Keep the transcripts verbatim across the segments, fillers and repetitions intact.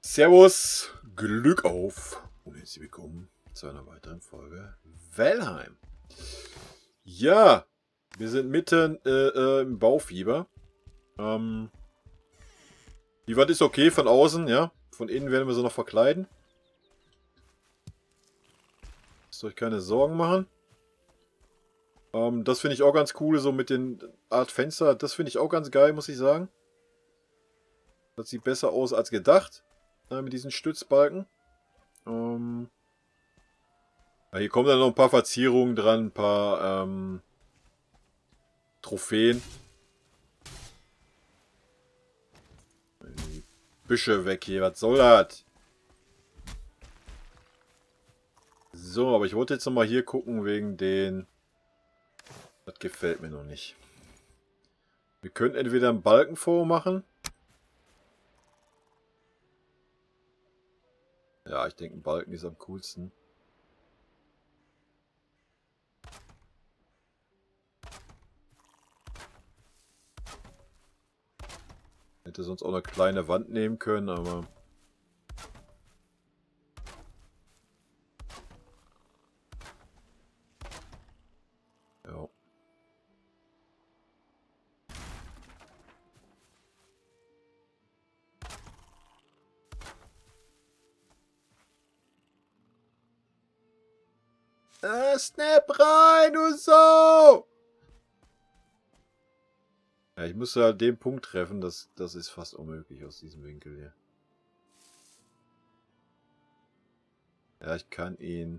Servus, Glück auf und herzlich willkommen zu einer weiteren Folge Valheim. Ja, wir sind mitten äh, äh, im Baufieber. Ähm, die Wand ist okay von außen, ja. Von innen werden wir sie noch verkleiden. Müsst ihr euch keine Sorgen machen. Ähm, das finde ich auch ganz cool, so mit den Art Fenster. Das finde ich auch ganz geil, muss ich sagen. Das sieht besser aus als gedacht. Äh, mit diesen Stützbalken. Ähm, ja, hier kommen dann noch ein paar Verzierungen dran, ein paar ähm, Trophäen. Die Büsche weg hier, was soll das? So, aber ich wollte jetzt nochmal hier gucken wegen den... Das gefällt mir noch nicht. Wir können entweder einen Balken vormachen. Ja, ich denke, ein Balken ist am coolsten. Hätte sonst auch eine kleine Wand nehmen können, aber... Ja. Äh, snap rein, du Sau! Ja, ich muss ja den Punkt treffen, das, das ist fast unmöglich aus diesem Winkel hier. Ja, ich kann ihn...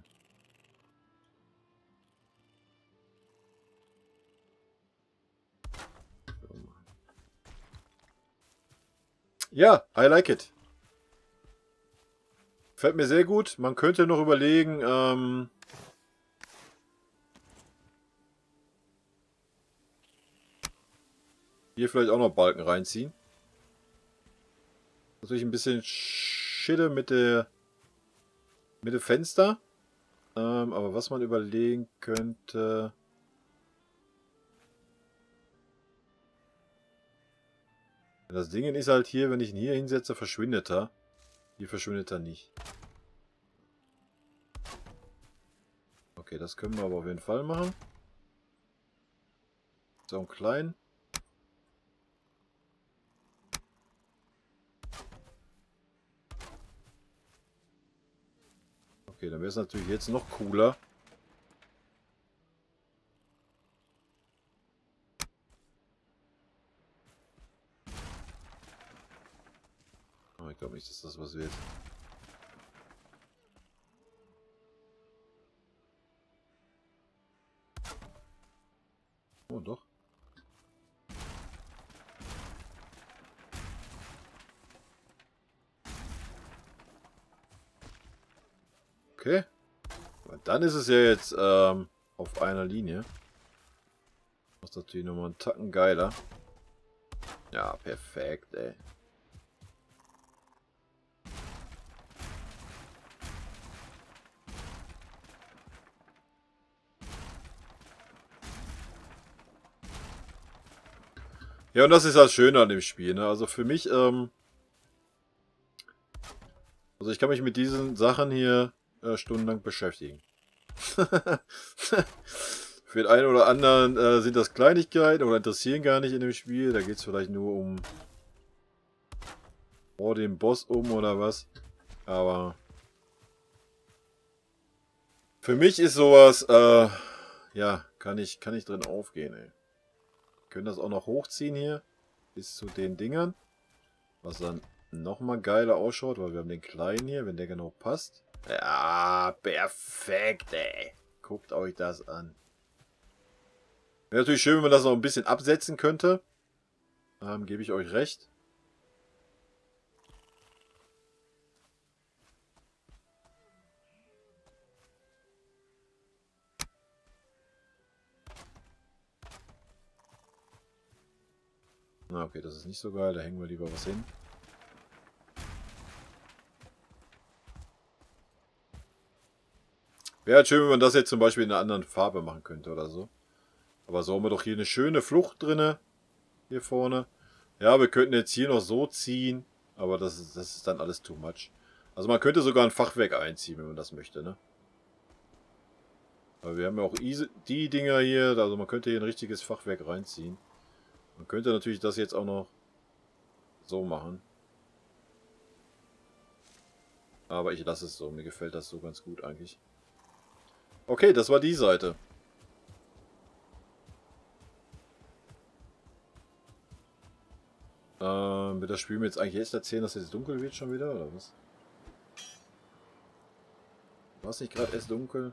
Ja, I like it. Fällt mir sehr gut. Man könnte noch überlegen, ähm... hier vielleicht auch noch Balken reinziehen. Natürlich ein bisschen Schitte mit der mit dem Fenster. Ähm, aber was man überlegen könnte... Das Ding ist halt hier, wenn ich ihn hier hinsetze, verschwindet er. Hier verschwindet er nicht. Okay, das können wir aber auf jeden Fall machen. So ein klein. Okay, dann wäre es natürlich jetzt noch cooler. Aber ich glaube nicht, dass das was wird. Oh, doch. Okay. Aber dann ist es ja jetzt ähm, auf einer Linie. Das ist natürlich nochmal einen Tacken geiler. Ja, perfekt, ey. Ja, und das ist das Schöne an dem Spiel, ne? Also für mich, ähm... Also ich kann mich mit diesen Sachen hier äh, stundenlang beschäftigen. Für den einen oder anderen äh, sind das Kleinigkeiten oder interessieren gar nicht in dem Spiel. Da geht es vielleicht nur um vor dem Boss um oder was. Aber für mich ist sowas, äh, ja, kann ich, kann ich drin aufgehen, ey. Wir können das auch noch hochziehen hier bis zu den Dingern. Was dann nochmal geiler ausschaut, weil wir haben den kleinen hier, wenn der genau passt. Ja, perfekt, ey. Guckt euch das an. Wäre natürlich schön, wenn man das noch ein bisschen absetzen könnte. Ähm, gebe ich euch recht. Na, okay, das ist nicht so geil. Da hängen wir lieber was hin. Wäre halt schön, wenn man das jetzt zum Beispiel in einer anderen Farbe machen könnte oder so. Aber so haben wir doch hier eine schöne Flucht drinne. Hier vorne. Ja, wir könnten jetzt hier noch so ziehen. Aber das ist, das ist dann alles too much. Also man könnte sogar ein Fachwerk einziehen, wenn man das möchte, ne? Aber wir haben ja auch die Dinger hier, also man könnte hier ein richtiges Fachwerk reinziehen. Man könnte natürlich das jetzt auch noch so machen. Aber ich lasse es so, mir gefällt das so ganz gut eigentlich. Okay, das war die Seite. Ähm, wird das Spiel mir jetzt eigentlich erst erzählen, dass es jetzt dunkel wird schon wieder, oder was? War es nicht gerade erst dunkel?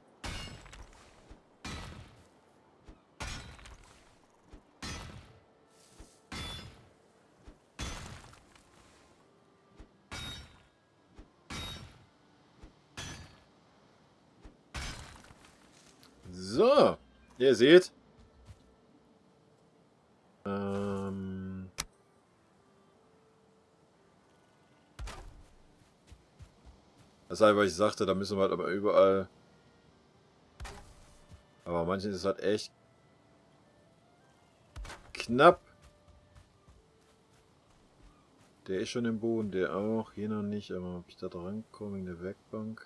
So, ihr seht. Ähm... Das ist halt, was ich sagte, da müssen wir halt aber überall... Aber manchen ist es halt echt knapp. Der ist schon im Boden, der auch. Hier noch nicht, aber ob ich da dran komme in der Werkbank.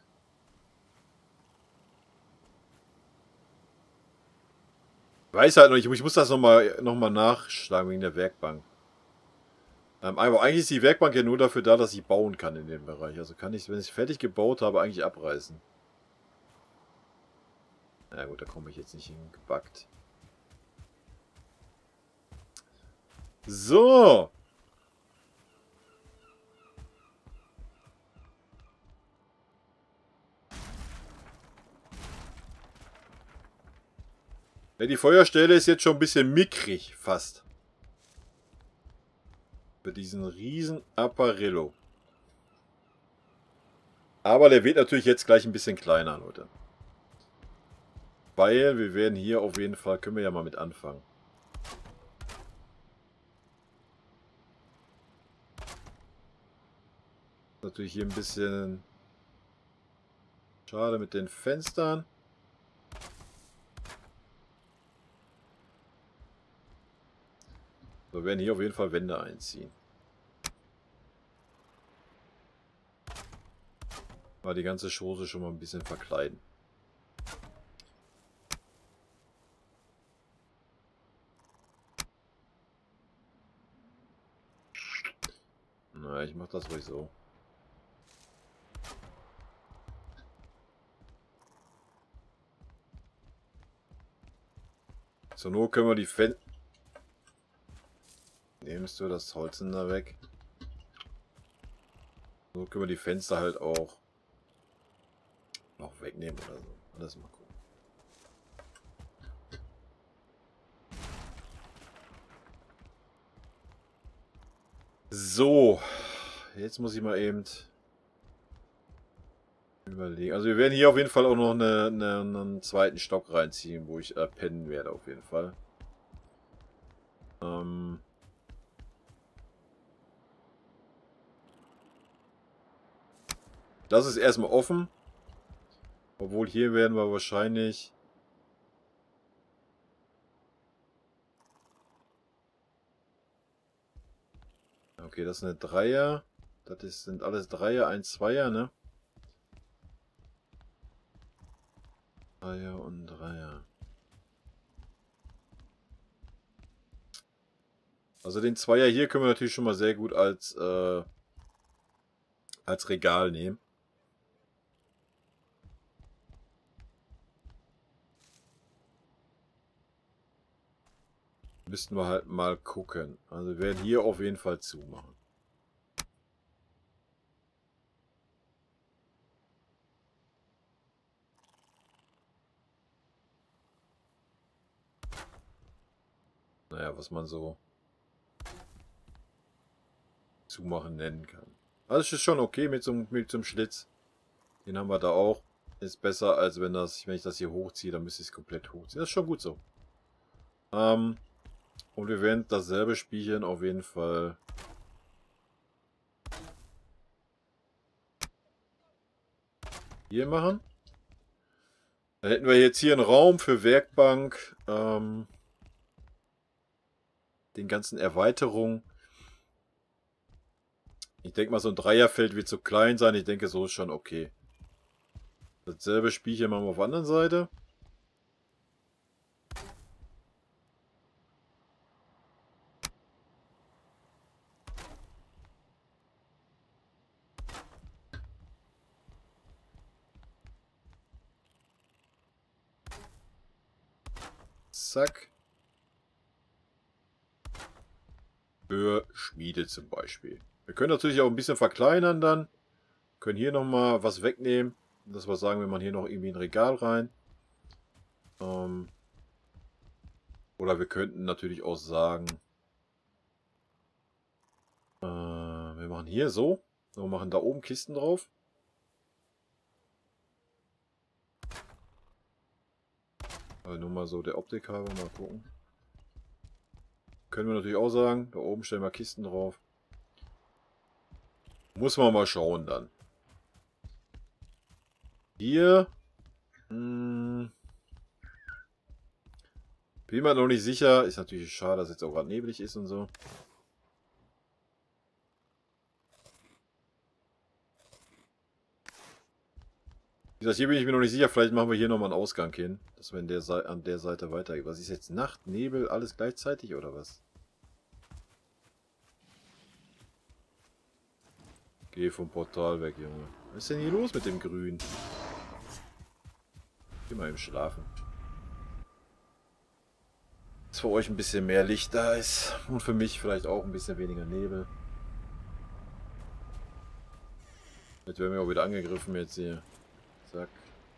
Weiß halt noch nicht, ich muss das nochmal noch mal nachschlagen wegen der Werkbank. Ähm, aber eigentlich ist die Werkbank ja nur dafür da, dass ich bauen kann in dem Bereich. Also kann ich, wenn ich es fertig gebaut habe, eigentlich abreißen. Na gut, da komme ich jetzt nicht hingebackt. So. Ja, die Feuerstelle ist jetzt schon ein bisschen mickrig, fast. Für diesen riesen Apparillo. Aber der wird natürlich jetzt gleich ein bisschen kleiner, Leute. Weil wir werden hier auf jeden Fall, können wir ja mal mit anfangen. Natürlich hier ein bisschen schade mit den Fenstern. Wir werden hier auf jeden Fall Wände einziehen. Mal die ganze Chose schon mal ein bisschen verkleiden. Na, ich mach das ruhig so. Zur Not können wir die Fenster... Nimmst du das Holz da weg? So können wir die Fenster halt auch noch wegnehmen oder so. Alles mal gucken. So, jetzt muss ich mal eben überlegen. Also wir werden hier auf jeden Fall auch noch eine, eine, einen zweiten Stock reinziehen, wo ich äh, pennen werde auf jeden Fall. Ähm... Das ist erstmal offen. Obwohl hier werden wir wahrscheinlich... Okay, das ist eine Dreier. Das ist, sind alles Dreier, ein Zweier, ne? Dreier und Dreier. Also den Zweier hier können wir natürlich schon mal sehr gut als, äh, als Regal nehmen. Müssten wir halt mal gucken. Also wir werden hier auf jeden Fall zumachen. Naja, was man so zumachen nennen kann. Also es ist schon okay mit so, mit so einem Schlitz. Den haben wir da auch. Ist besser, als wenn, das, wenn ich das hier hochziehe, dann müsste ich es komplett hochziehen. Das ist schon gut so. Ähm... Und wir werden dasselbe Spielchen auf jeden Fall hier machen. Dann hätten wir jetzt hier einen Raum für Werkbank, ähm, den ganzen Erweiterungen. Ich denke mal, so ein Dreierfeld wird zu klein sein. Ich denke, so ist schon okay. Dasselbe Spielchen machen wir auf der anderen Seite. Zack. Für Schmiede zum Beispiel. Wir können natürlich auch ein bisschen verkleinern dann. Können hier nochmal was wegnehmen. Dass wir sagen, wir machen hier noch irgendwie ein Regal rein. Ähm Oder wir könnten natürlich auch sagen, äh, wir machen hier so. Wir machen da oben Kisten drauf. Also nur mal so der Optik halber, mal gucken. Können wir natürlich auch sagen, da oben stellen wir Kisten drauf. Muss man mal schauen dann. Hier. Mh, bin mir noch nicht sicher. Ist natürlich schade, dass jetzt auch gerade neblig ist und so. Wie gesagt, hier bin ich mir noch nicht sicher. Vielleicht machen wir hier nochmal einen Ausgang hin. Dass wir in der Seite, an der Seite weitergehen. Was ist jetzt? Nacht, Nebel, alles gleichzeitig oder was? Geh vom Portal weg, Junge. Was ist denn hier los mit dem Grün? Geh mal eben schlafen. Dass für euch ein bisschen mehr Licht da ist. Und für mich vielleicht auch ein bisschen weniger Nebel. Jetzt werden wir auch wieder angegriffen jetzt hier. Zack.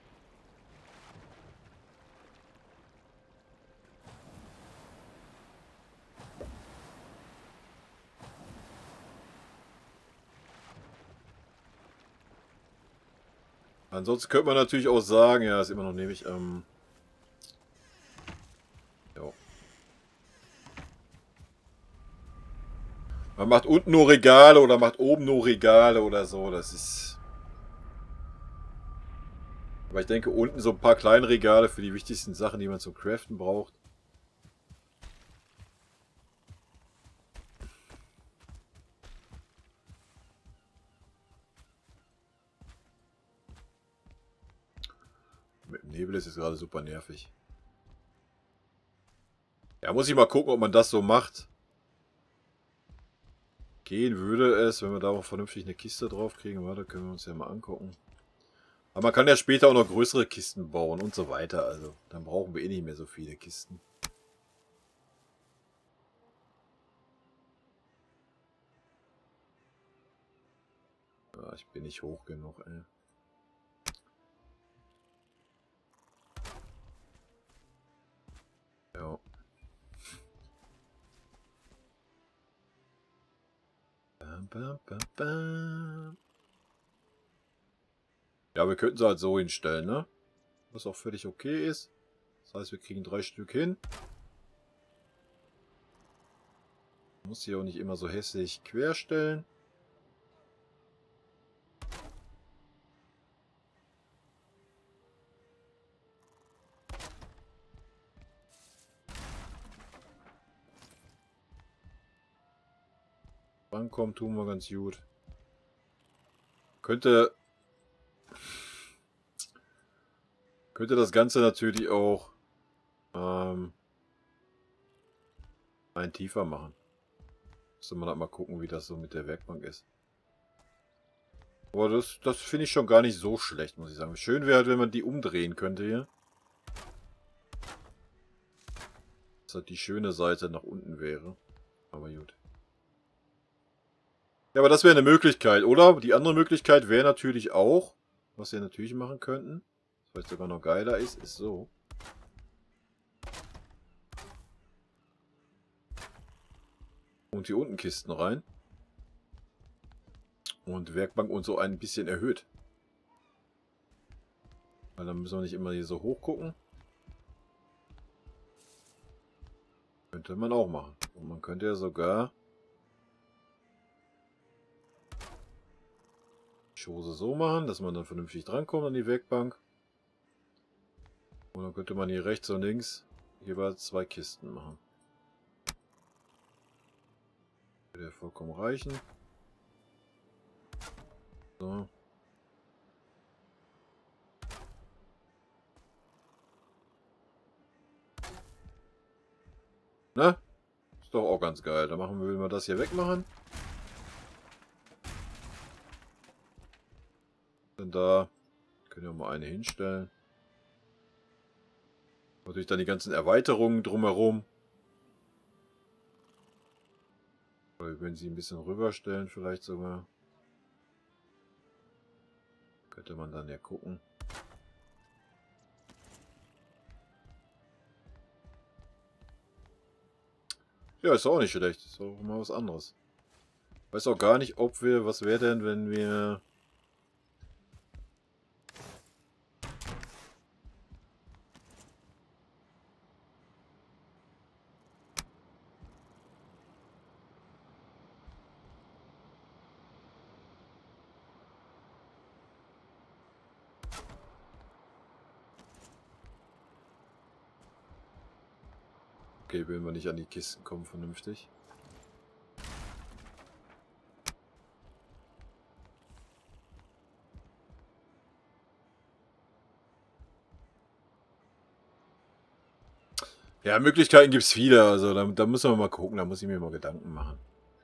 Ansonsten könnte man natürlich auch sagen, ja, ist immer noch nämlich, ähm, ja. Man macht unten nur Regale oder macht oben nur Regale oder so, das ist... Aber ich denke, unten so ein paar kleine Regale für die wichtigsten Sachen, die man zum Craften braucht. Mit dem Nebel ist es gerade super nervig. Ja, muss ich mal gucken, ob man das so macht. Gehen würde es, wenn wir da auch vernünftig eine Kiste drauf kriegen. Warte, können wir uns ja mal angucken. Aber man kann ja später auch noch größere Kisten bauen und so weiter. Also, dann brauchen wir eh nicht mehr so viele Kisten. Ja, ich bin nicht hoch genug, ey. Ja. Bam, bam, bam, bam. Ja, wir könnten sie halt so hinstellen, ne? Was auch völlig okay ist. Das heißt, wir kriegen drei Stück hin. Muss hier auch nicht immer so hässlich querstellen. Rankommen tun wir ganz gut. Könnte... Könnte das Ganze natürlich auch ähm, ein tiefer machen. Müsste man halt mal gucken, wie das so mit der Werkbank ist. Aber das, das finde ich schon gar nicht so schlecht, muss ich sagen. Schön wäre halt, wenn man die umdrehen könnte hier. Dass halt die schöne Seite nach unten wäre. Aber gut. Ja, aber das wäre eine Möglichkeit, oder? Die andere Möglichkeit wäre natürlich auch, was wir natürlich machen könnten, was vielleicht sogar noch geiler ist, ist so. Und hier unten Kisten rein. Und Werkbank und so ein bisschen erhöht. Weil dann müssen wir nicht immer hier so hoch gucken. Könnte man auch machen. Und man könnte ja sogar die Chose so machen, dass man dann vernünftig drankommt an die Werkbank. Und dann könnte man hier rechts und links jeweils zwei Kisten machen. Würde ja vollkommen reichen. So. Ne? Ist doch auch ganz geil. Dann machen wir, wir das hier wegmachen. Dann da können wir mal eine hinstellen. Natürlich dann die ganzen Erweiterungen drumherum. Oder wenn sie ein bisschen rüberstellen, vielleicht sogar. Könnte man dann ja gucken. Ja, ist auch nicht schlecht. Ist auch mal was anderes. Weiß auch gar nicht, ob wir... Was wäre denn, wenn wir... Okay, wenn wir nicht an die Kisten kommen, vernünftig. Ja, Möglichkeiten gibt es viele, also da, da müssen wir mal gucken, da muss ich mir mal Gedanken machen.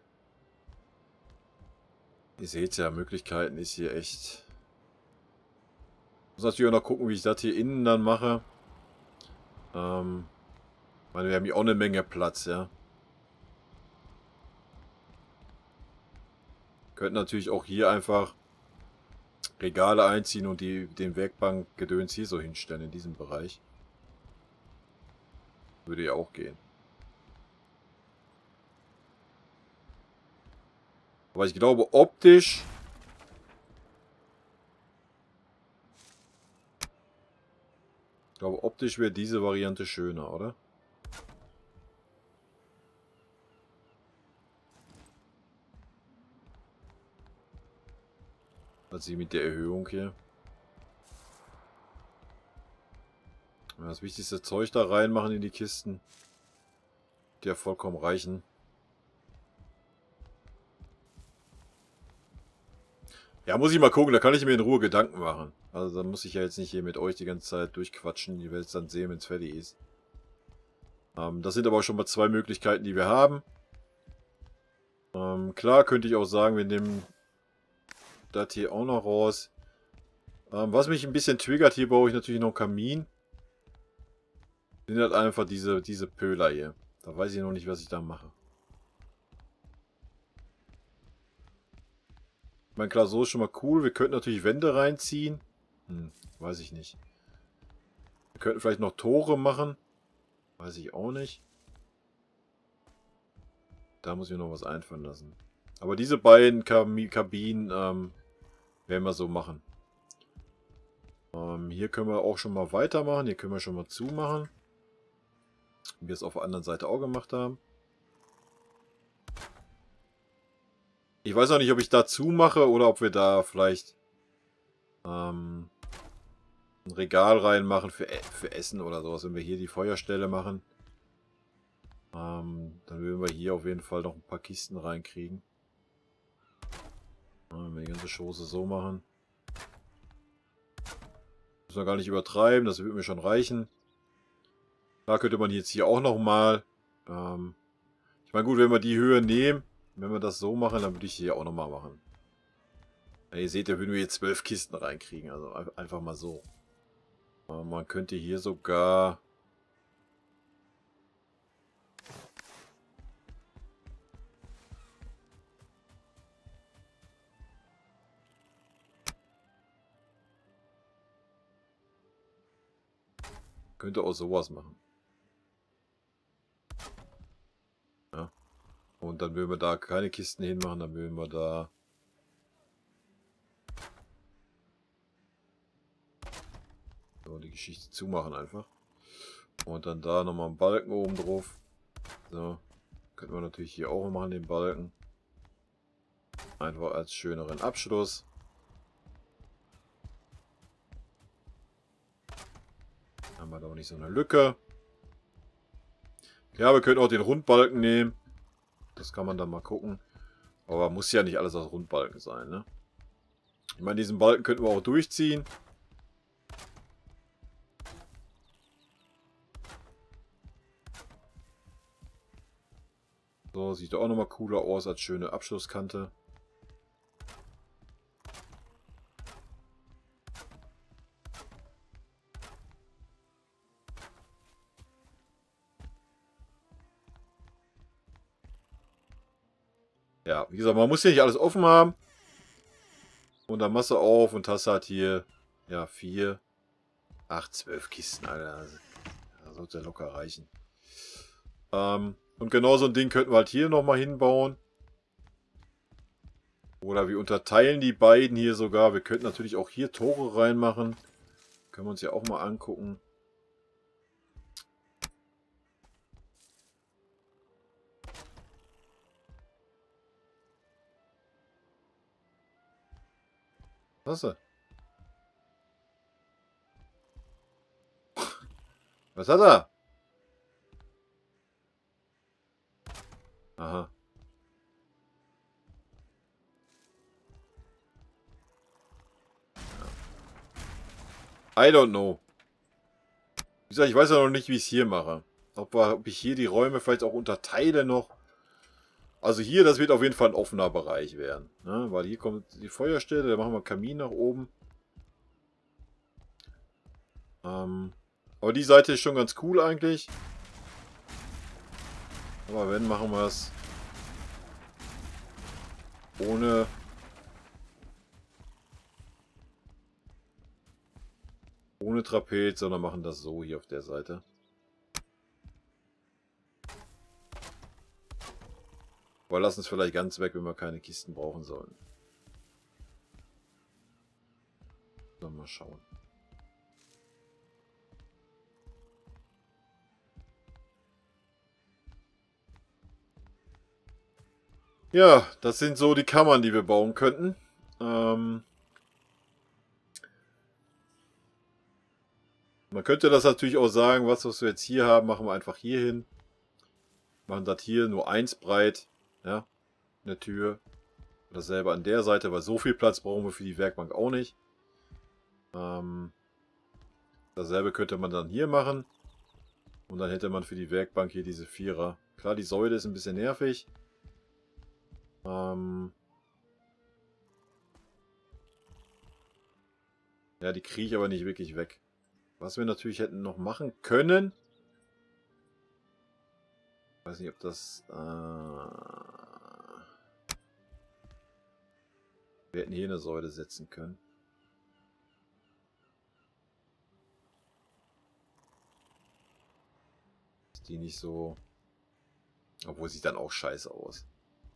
Ihr seht ja, Möglichkeiten ist hier echt... Muss natürlich auch noch gucken, wie ich das hier innen dann mache. Ähm, ich meine, wir haben hier auch eine Menge Platz, ja. Könnten natürlich auch hier einfach Regale einziehen und die den Werkbankgedöns hier so hinstellen, in diesem Bereich. Würde ja auch gehen. Aber ich glaube, optisch... Ich glaube, optisch wäre diese Variante schöner, oder? Als sie mit der Erhöhung hier. Das wichtigste Zeug da reinmachen in die Kisten. Die ja vollkommen reichen. Ja, muss ich mal gucken, da kann ich mir in Ruhe Gedanken machen. Also da muss ich ja jetzt nicht hier mit euch die ganze Zeit durchquatschen. Die werdet es dann sehen, wenn es fertig ist. Ähm, das sind aber auch schon mal zwei Möglichkeiten, die wir haben. Ähm, klar könnte ich auch sagen, wir nehmen das hier auch noch raus. Ähm, was mich ein bisschen triggert, hier brauche ich natürlich noch einen Kamin. Sind halt einfach diese, diese Pöler hier. Da weiß ich noch nicht, was ich da mache. Ich meine, klar, so ist schon mal cool. Wir könnten natürlich Wände reinziehen. Hm, weiß ich nicht. Wir könnten vielleicht noch Tore machen. Weiß ich auch nicht. Da muss ich noch was einfallen lassen. Aber diese beiden Kabinen ähm, werden wir so machen. Ähm, hier können wir auch schon mal weitermachen. Hier können wir schon mal zumachen. Wie wir es auf der anderen Seite auch gemacht haben. Ich weiß auch nicht, ob ich da zumache oder ob wir da vielleicht ähm, ein Regal reinmachen für, für Essen oder sowas. Wenn wir hier die Feuerstelle machen, ähm, dann würden wir hier auf jeden Fall noch ein paar Kisten reinkriegen. Wenn wir die ganze Chose so machen. Müssen wir gar nicht übertreiben, das würde mir schon reichen. Da könnte man jetzt hier auch nochmal... Ähm, ich meine gut, wenn wir die Höhe nehmen, wenn wir das so machen, dann würde ich hier auch nochmal machen. Ja, ihr seht, da würden wir jetzt zwölf Kisten reinkriegen, also einfach mal so. Aber man könnte hier sogar... Könnte auch sowas machen. Ja. Und dann würden wir da keine Kisten hinmachen, dann würden wir da... So, die Geschichte zumachen einfach. Und dann da nochmal einen Balken oben drauf. So. Könnten wir natürlich hier auch machen, den Balken. Einfach als schöneren Abschluss. Dann haben wir da auch nicht so eine Lücke. Ja, wir können auch den Rundbalken nehmen. Das kann man dann mal gucken. Aber muss ja nicht alles aus Rundbalken sein, ne? Ich meine, diesen Balken könnten wir auch durchziehen. So, sieht auch nochmal cooler aus als schöne Abschlusskante. Ja, wie gesagt, man muss hier nicht alles offen haben. Und dann machst du auf und hast halt hier, ja, vier, acht, zwölf Kisten, Alter. Das sollte locker reichen. Ähm, und genau so ein Ding könnten wir halt hier nochmal hinbauen. Oder wir unterteilen die beiden hier sogar. Wir könnten natürlich auch hier Tore reinmachen. Können wir uns ja auch mal angucken. Was ist das? Was hat er? Aha. I don't know. Wie gesagt, ich weiß ja noch nicht, wie ich es hier mache. Ob, wir, ob ich hier die Räume vielleicht auch unterteile noch. Also hier, das wird auf jeden Fall ein offener Bereich werden. Ne? Weil hier kommt die Feuerstelle, da machen wir Kamin nach oben. Ähm, aber die Seite ist schon ganz cool eigentlich. Aber wenn, machen wir es ohne... ohne Trapez, sondern machen das so hier auf der Seite. Aber lassen es vielleicht ganz weg, wenn wir keine Kisten brauchen sollen. So, mal schauen. Ja, das sind so die Kammern, die wir bauen könnten. Ähm Man könnte das natürlich auch sagen, was, was wir jetzt hier haben, machen wir einfach hier hin. Machen das hier nur eins breit. Ja, eine Tür. Dasselbe an der Seite, weil so viel Platz brauchen wir für die Werkbank auch nicht. Ähm dasselbe könnte man dann hier machen. Und dann hätte man für die Werkbank hier diese Vierer. Klar, die Säule ist ein bisschen nervig. Ähm ja, die kriege ich aber nicht wirklich weg. Was wir natürlich hätten noch machen können. Ich weiß nicht, ob das... Äh wir hätten hier eine Säule setzen können. Ist die nicht so... Obwohl, sieht dann auch scheiße aus.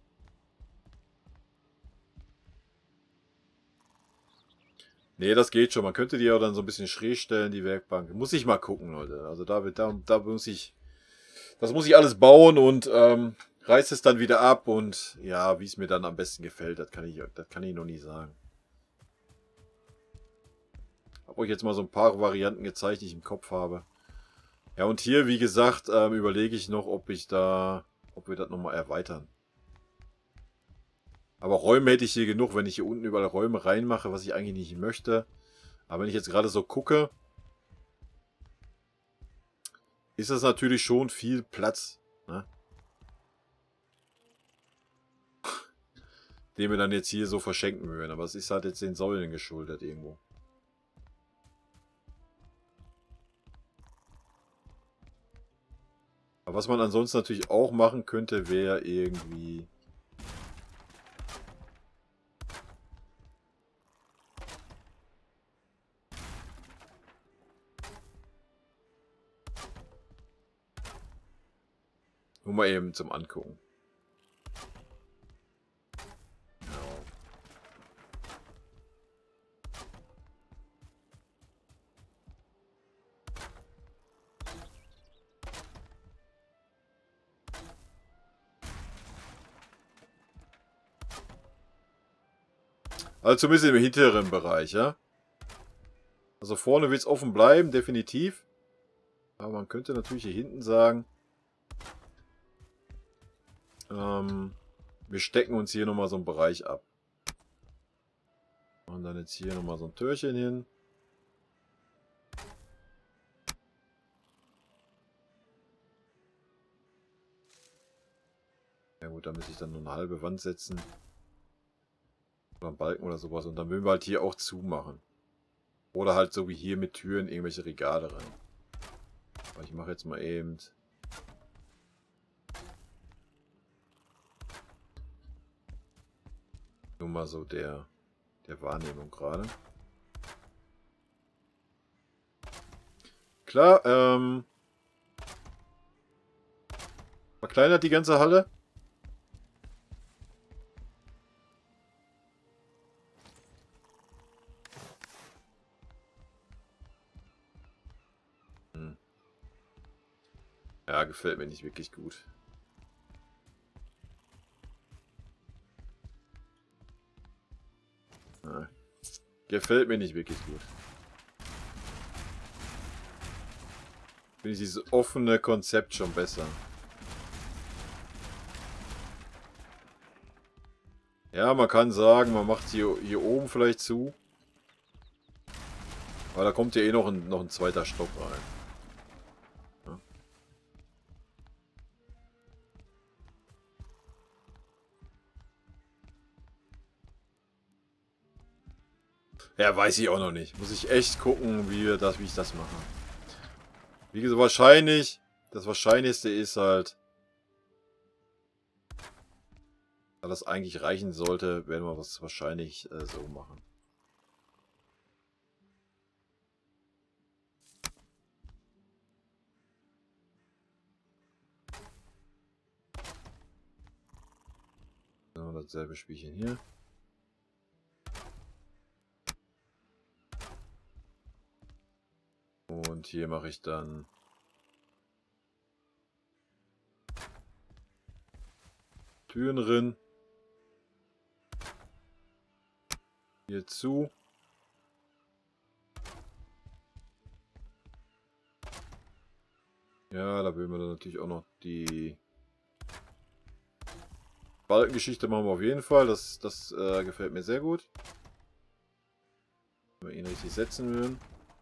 Nee, das geht schon. Man könnte die ja dann so ein bisschen schräg stellen, die Werkbank. Muss ich mal gucken, Leute. Also da, da, da muss ich... Das muss ich alles bauen und ähm, reiß es dann wieder ab. Und ja, wie es mir dann am besten gefällt, das kann ich, das kann ich noch nie sagen. Habe euch jetzt mal so ein paar Varianten gezeigt, die ich im Kopf habe. Ja, und hier, wie gesagt, ähm, überlege ich noch, ob ich da... Ob wir das nochmal erweitern. Aber Räume hätte ich hier genug, wenn ich hier unten überall Räume reinmache, was ich eigentlich nicht möchte. Aber wenn ich jetzt gerade so gucke, ist das natürlich schon viel Platz, ne? Den wir dann jetzt hier so verschenken würden. Aber es ist halt jetzt den Säulen geschuldet irgendwo. Aber was man ansonsten natürlich auch machen könnte, wäre irgendwie... Nur mal eben zum Angucken. Genau. Also zumindest im hinteren Bereich, ja. Also vorne wird es offen bleiben, definitiv. Aber man könnte natürlich hier hinten sagen... Ähm, wir stecken uns hier nochmal so einen Bereich ab. Machen dann jetzt hier nochmal so ein Türchen hin. Ja gut, da muss ich dann nur eine halbe Wand setzen. Oder einen Balken oder sowas. Und dann würden wir halt hier auch zumachen. Oder halt so wie hier mit Türen irgendwelche Regale rein. Aber ich mache jetzt mal eben... Nur mal so der, der Wahrnehmung gerade. Klar, ähm... verkleinert die ganze Halle. Hm. Ja, gefällt mir nicht wirklich gut. Ja. Gefällt mir nicht wirklich gut. Finde ich dieses offene Konzept schon besser. Ja, man kann sagen, man macht hier, hier oben vielleicht zu. Aber da kommt ja eh noch ein, noch ein zweiter Stock rein. Ja. Ja, weiß ich auch noch nicht. Muss ich echt gucken, wie, wir das, wie ich das mache. Wie gesagt, wahrscheinlich, das Wahrscheinlichste ist halt, da das eigentlich reichen sollte, werden wir das wahrscheinlich äh, so machen. So, dasselbe Spielchen hier. Und hier mache ich dann Türen drin. Hier zu. Ja, da würden wir dann natürlich auch noch die Balkengeschichte machen wir auf jeden Fall. Das, das äh, gefällt mir sehr gut. Wenn wir ihn richtig setzen würden.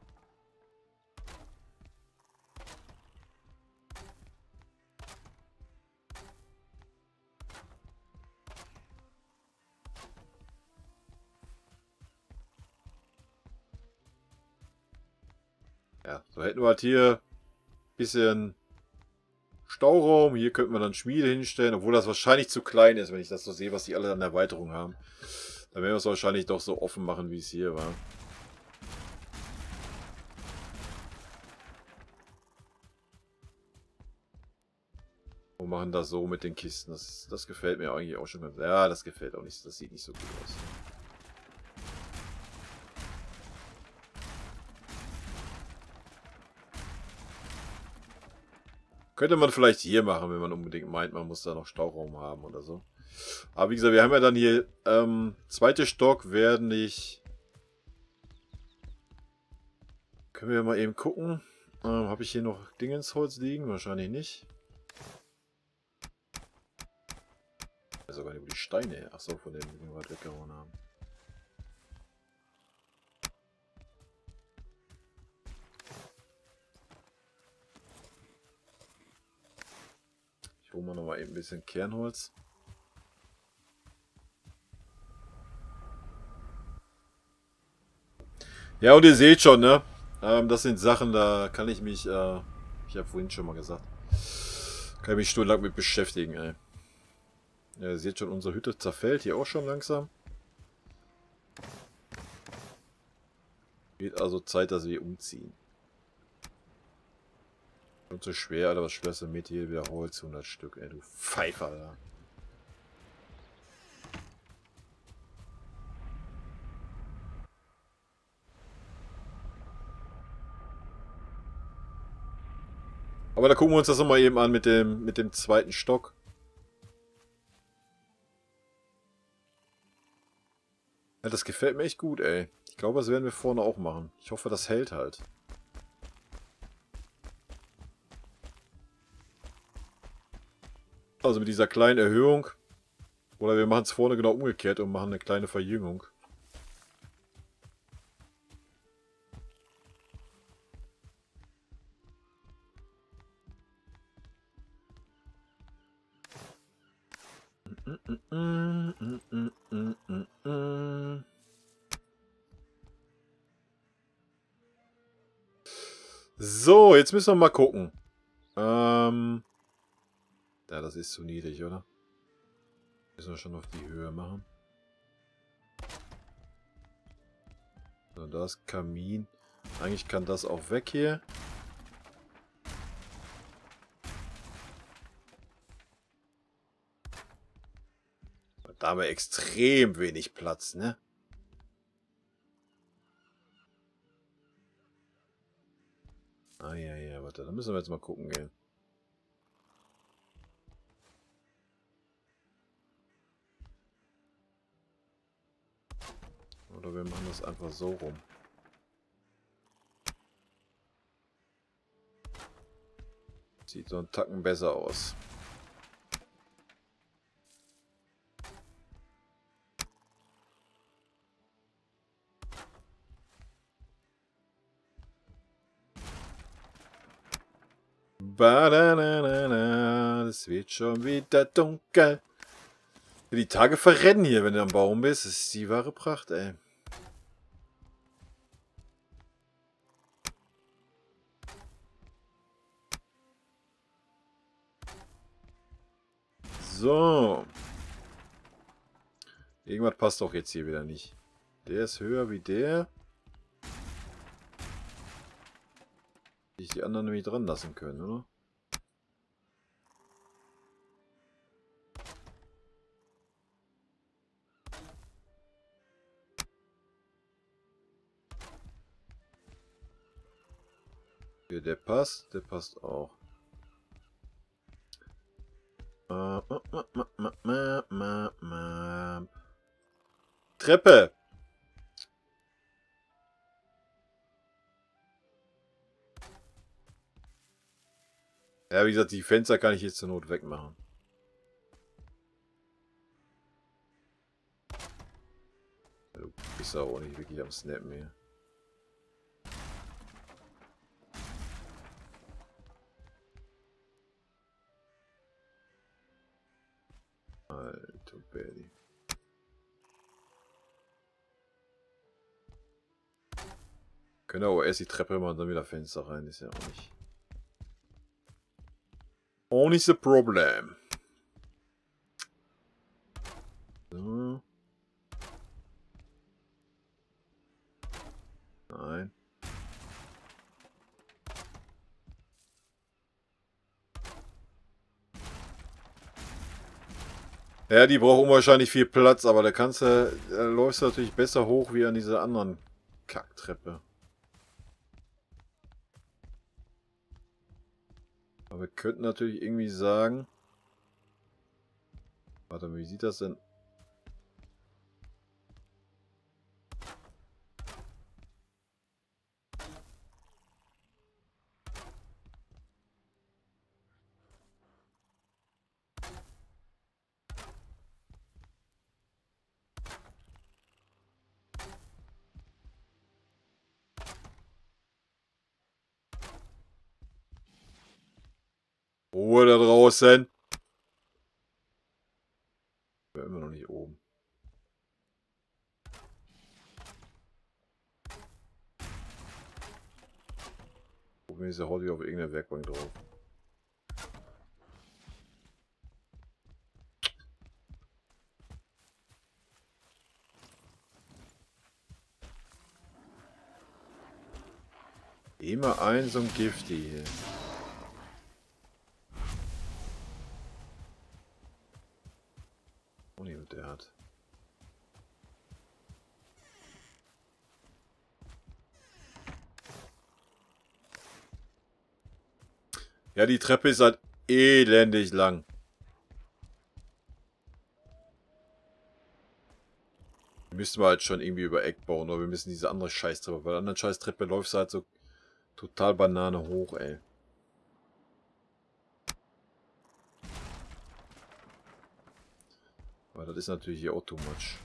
Ja, so hätten wir halt hier ein bisschen Stauraum. Hier könnten wir dann Schmiede hinstellen, obwohl das wahrscheinlich zu klein ist, wenn ich das so sehe, was die alle an Erweiterung haben. Dann werden wir es wahrscheinlich doch so offen machen, wie es hier war. Und machen das so mit den Kisten. Das, das gefällt mir eigentlich auch schon ganz. Ja, das gefällt auch nicht. Das sieht nicht so gut aus. Könnte man vielleicht hier machen, wenn man unbedingt meint, man muss da noch Stauraum haben oder so. Aber wie gesagt, wir haben ja dann hier ähm, zweite Stock werden nicht. Können wir mal eben gucken. Ähm, Habe ich hier noch Dingensholz liegen? Wahrscheinlich nicht. Ich weiß sogar nicht, wo die Steine. Achso, von denen wir weit weggehauen haben. Ich hole mal noch mal eben ein bisschen Kernholz. Ja, und ihr seht schon, ne? Ähm, das sind Sachen, da kann ich mich, äh, ich habe vorhin schon mal gesagt, kann ich mich stundenlang mit beschäftigen, ey. Ja, ihr seht schon, unsere Hütte zerfällt hier auch schon langsam. Wird also Zeit, dass wir umziehen. Und so schwer, Alter, was schwerste mit hier wieder Holz, hundert Stück, ey, du Pfeifer, Alter. Aber da gucken wir uns das nochmal eben an mit dem, mit dem zweiten Stock. Ja, das gefällt mir echt gut, ey. Ich glaube, das werden wir vorne auch machen. Ich hoffe, das hält halt. Also mit dieser kleinen Erhöhung. Oder wir machen es vorne genau umgekehrt und machen eine kleine Verjüngung. So, jetzt müssen wir mal gucken. Ähm. Ja, das ist zu niedrig, oder? Müssen wir schon auf die Höhe machen. So, da ist Kamin. Eigentlich kann das auch weg hier. Da haben wir extrem wenig Platz, ne? Ah, ja, ja, warte, da müssen wir jetzt mal gucken gehen. Oder wir machen das einfach so rum. Sieht so einen Tacken besser aus. Ba-da-da-da-da, es wird schon wieder dunkel. Die Tage verrennen hier, wenn du am Baum bist. Das ist die wahre Pracht, ey. So. Irgendwas passt doch jetzt hier wieder nicht. Der ist höher wie der. Ich die anderen nämlich dran lassen können, oder? Okay, der passt, der passt auch. Äh, ma, ma, ma, ma, ma, ma. Treppe! Ja, wie gesagt, die Fenster kann ich jetzt zur Not wegmachen. Du bist auch nicht wirklich am Snappen hier. Alter Belly. Können auch erst die Treppe machen und dann wieder Fenster rein. Ist ja auch nicht. Auch nicht das Problem. So. Nein. Ja, die braucht unwahrscheinlich viel Platz, aber da kannst du, da läufst du natürlich besser hoch wie an dieser anderen Kacktreppe. Aber wir könnten natürlich irgendwie sagen... Warte mal, wie sieht das denn? Ruhe da draußen! Wir sind immer noch nicht oben. Oben ist ja heute auf irgendeiner Werkbank drauf. Immer ein so ein Gifti hier. Oh nee, der hat. Ja, die Treppe ist halt elendig lang. Müssen wir halt schon irgendwie über Eck bauen, oder wir müssen diese andere Scheißtreppe. Bei der anderen Scheißtreppe läuft es halt so total Banane hoch, ey. Aber das ist natürlich hier auch too much.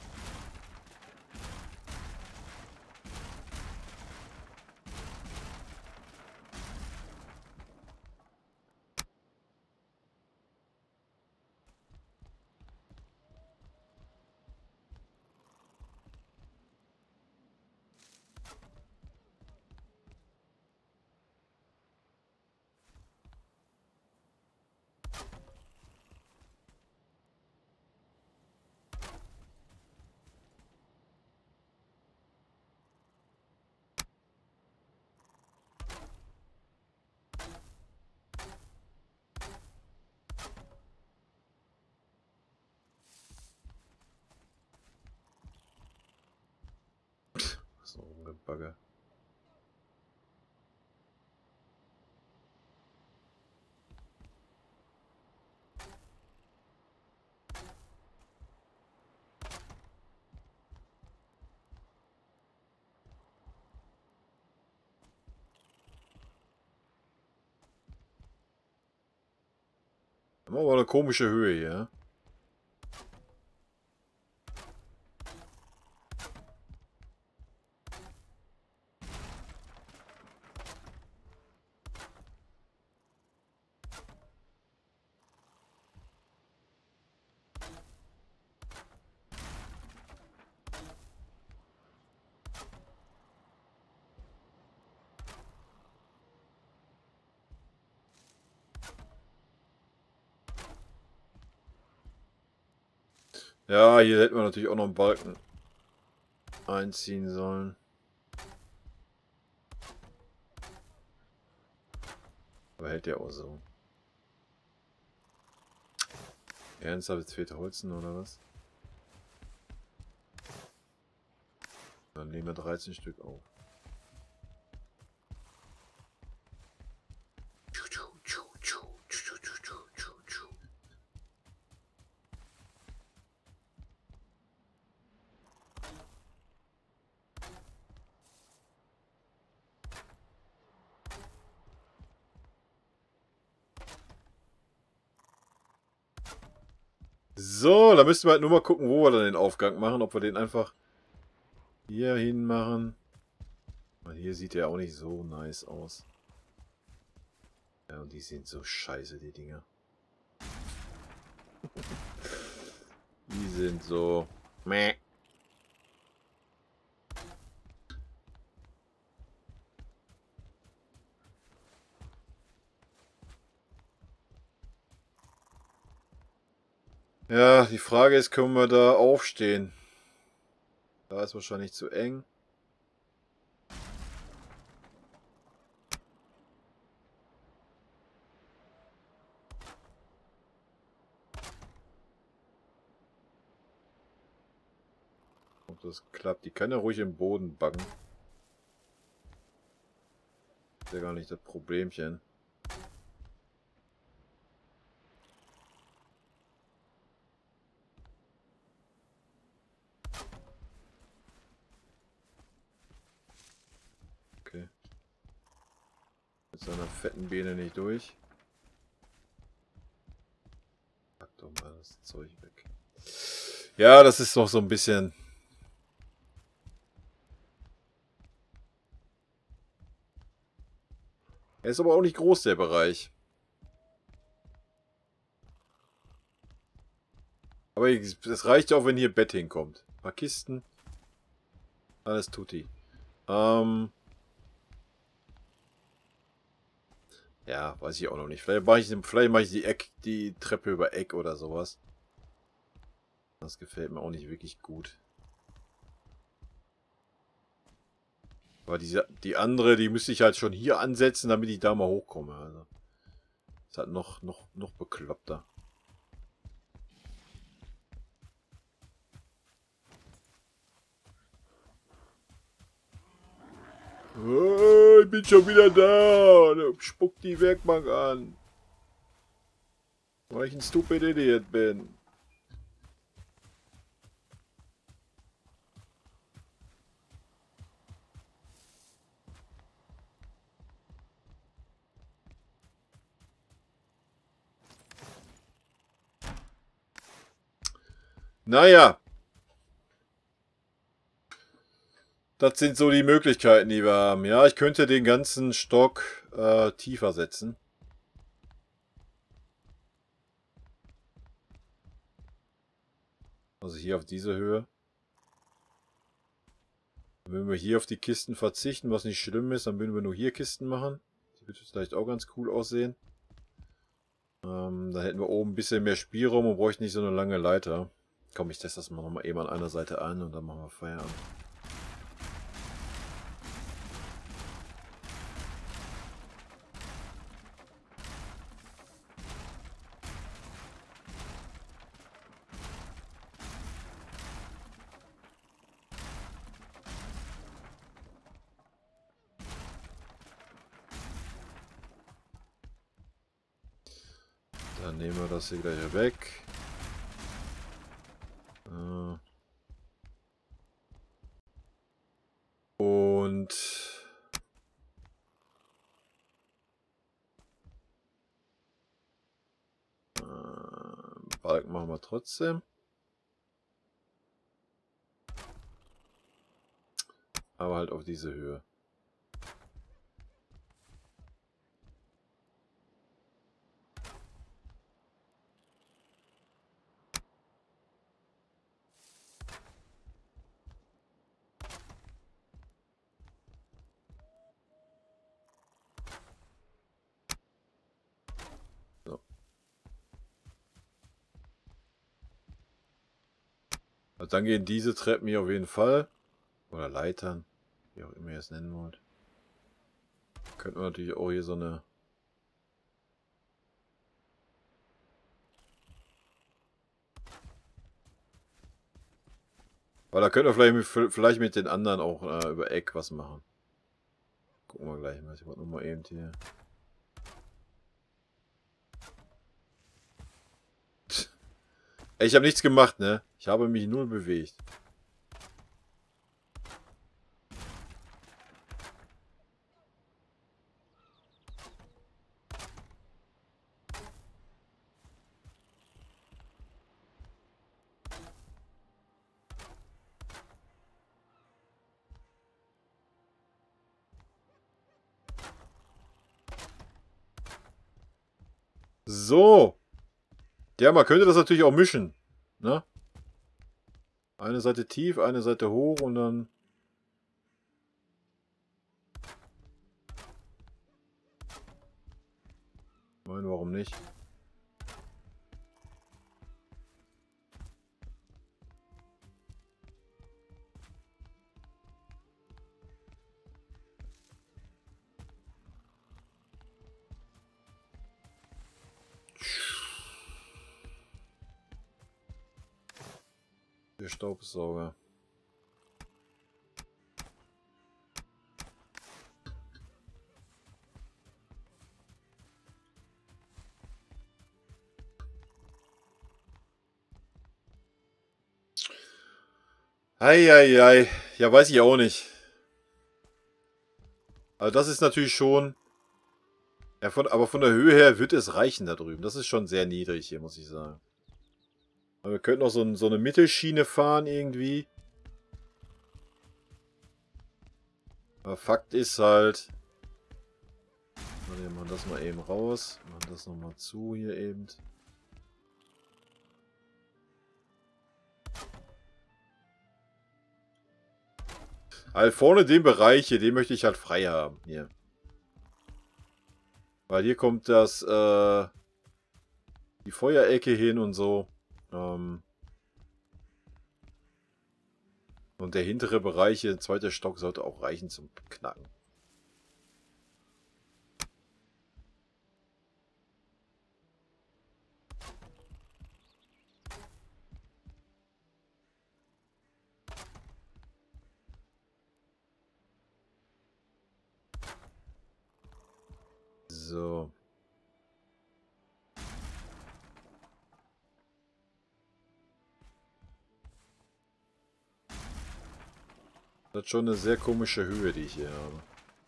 Bagger. Haben wir aber eine komische Höhe hier. Ja, hier hätten wir natürlich auch noch einen Balken einziehen sollen. Aber hält der auch so. Ernsthaft, jetzt fehlt Holzen oder was? Dann nehmen wir dreizehn Stück auf. So, da müssten wir halt nur mal gucken, wo wir dann den Aufgang machen. Ob wir den einfach hier hin machen. Hier sieht der auch nicht so nice aus. Ja, und die sind so scheiße, die Dinger. Die sind so... Meh. Ja, die Frage ist, können wir da aufstehen? Da ist wahrscheinlich zu eng. Ob das klappt. Die kann ja ruhig im Boden backen. Ist ja gar nicht das Problemchen. Okay. Mit seiner fetten Beine nicht durch. Pack doch mal das Zeug weg. Ja, das ist doch so ein bisschen... Er ist aber auch nicht groß, der Bereich. Aber es reicht ja auch, wenn hier Bett hinkommt. Ein paar Kisten. Alles tutti. Ähm... Ja, weiß ich auch noch nicht. Vielleicht mache ich, vielleicht mache ich die, Eck, die Treppe über Eck oder sowas. Das gefällt mir auch nicht wirklich gut. Aber diese, die andere, die müsste ich halt schon hier ansetzen, damit ich da mal hochkomme. Also, ist halt noch, noch, noch bekloppter. Oh, ich bin schon wieder da. Spuckt die Werkbank an. Weil ich ein stupid Idiot bin. Naja. Das sind so die Möglichkeiten, die wir haben. Ja, ich könnte den ganzen Stock äh, tiefer setzen. Also hier auf diese Höhe. Wenn wir hier auf die Kisten verzichten, was nicht schlimm ist, dann würden wir nur hier Kisten machen. Die wird vielleicht auch ganz cool aussehen. Ähm, da hätten wir oben ein bisschen mehr Spielraum und bräuchten nicht so eine lange Leiter. Komm, ich teste das mal nochmal eben an einer Seite an und dann machen wir Feierabend. Dann nehmen wir das hier gleich weg. Und Balken machen wir trotzdem. Aber halt auf diese Höhe. So. Also dann gehen diese Treppen hier auf jeden Fall. Oder Leitern. Wie auch immer ihr es nennen wollt. Könnten wir natürlich auch hier so eine... Aber da könnten wir vielleicht mit, vielleicht mit den anderen auch äh, über Eck was machen. Gucken wir gleich mal. Ich wollte nochmal eben hier... Ich habe nichts gemacht, ne? Ich habe mich null bewegt. So. Ja, man könnte das natürlich auch mischen. Ne? Eine Seite tief, eine Seite hoch und dann... Ich meine, warum nicht? Der Staubsauger. Eieiei. Ja, weiß ich auch nicht. Also das ist natürlich schon... Ja, von, aber von der Höhe her wird es reichen da drüben. Das ist schon sehr niedrig hier, muss ich sagen. Aber wir könnten auch so, ein, so eine Mittelschiene fahren irgendwie. Aber Fakt ist halt... Wir machen das mal eben raus. Machen das nochmal zu hier eben. Also vorne den Bereich hier, den möchte ich halt frei haben. Hier. Weil hier kommt das, äh, die Feuerecke hin und so. Ähm, und der hintere Bereich hier, der zweite Stock, sollte auch reichen zum Knacken. So. Das ist schon eine sehr komische Höhe, die ich hier habe.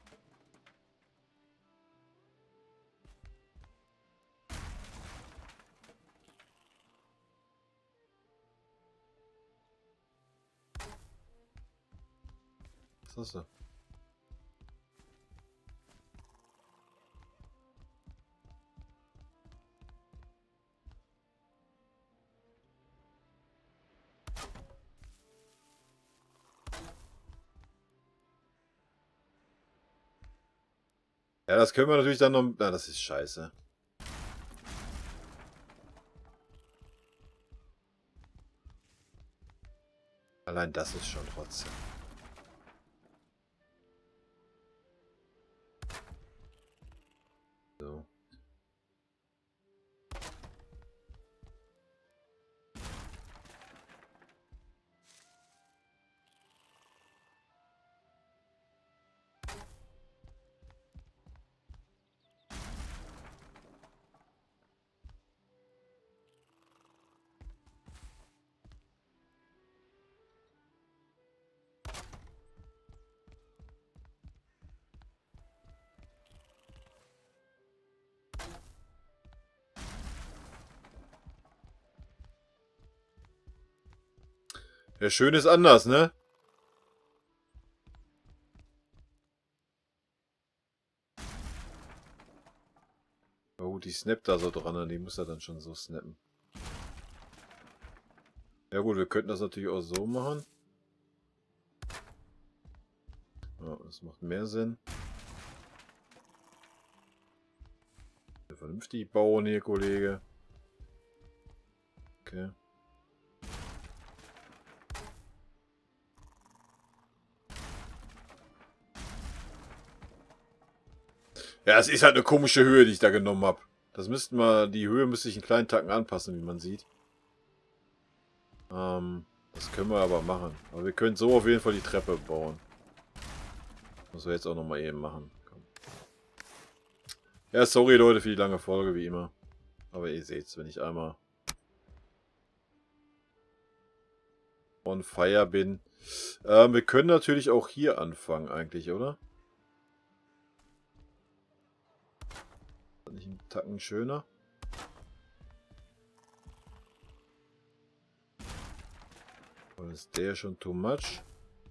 Was hast du? Ja, das können wir natürlich dann noch... Na, das ist scheiße. Allein das ist schon trotzdem. So. Ja, schön ist anders, ne? Oh, die snappt da so dran, die muss er dann schon so snappen. Ja gut, wir könnten das natürlich auch so machen. Ja, das macht mehr Sinn. Vernünftig bauen hier, Kollege. Okay. Ja, es ist halt eine komische Höhe, die ich da genommen habe. Das müssten wir, die Höhe müsste ich einen kleinen Tacken anpassen, wie man sieht. Ähm, das können wir aber machen. Aber wir können so auf jeden Fall die Treppe bauen. Muss wir jetzt auch nochmal eben machen. Komm. Ja, sorry Leute für die lange Folge, wie immer. Aber ihr seht's, wenn ich einmal on fire bin. Ähm, wir können natürlich auch hier anfangen eigentlich, oder? Ist nicht ein Tacken schöner? Oder ist der schon too much?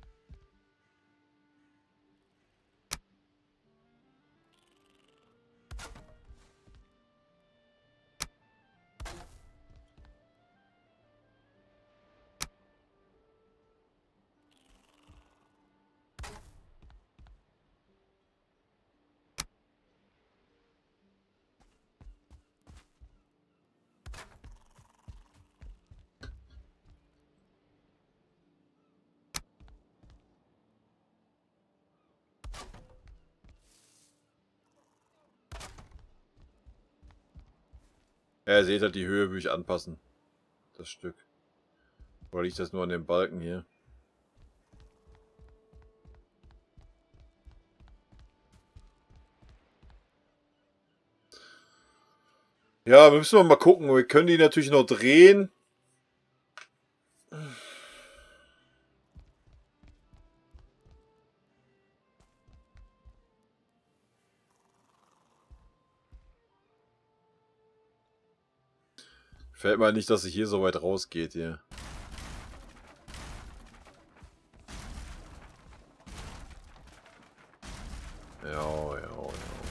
Ja, ihr seht halt, die Höhe würde ich anpassen. Das Stück. Oder liegt das nur an dem Balken hier? Ja, wir müssen mal gucken. Wir können die natürlich noch drehen. Fällt mir nicht, dass es hier so weit rausgeht hier. Ja, ja, ja.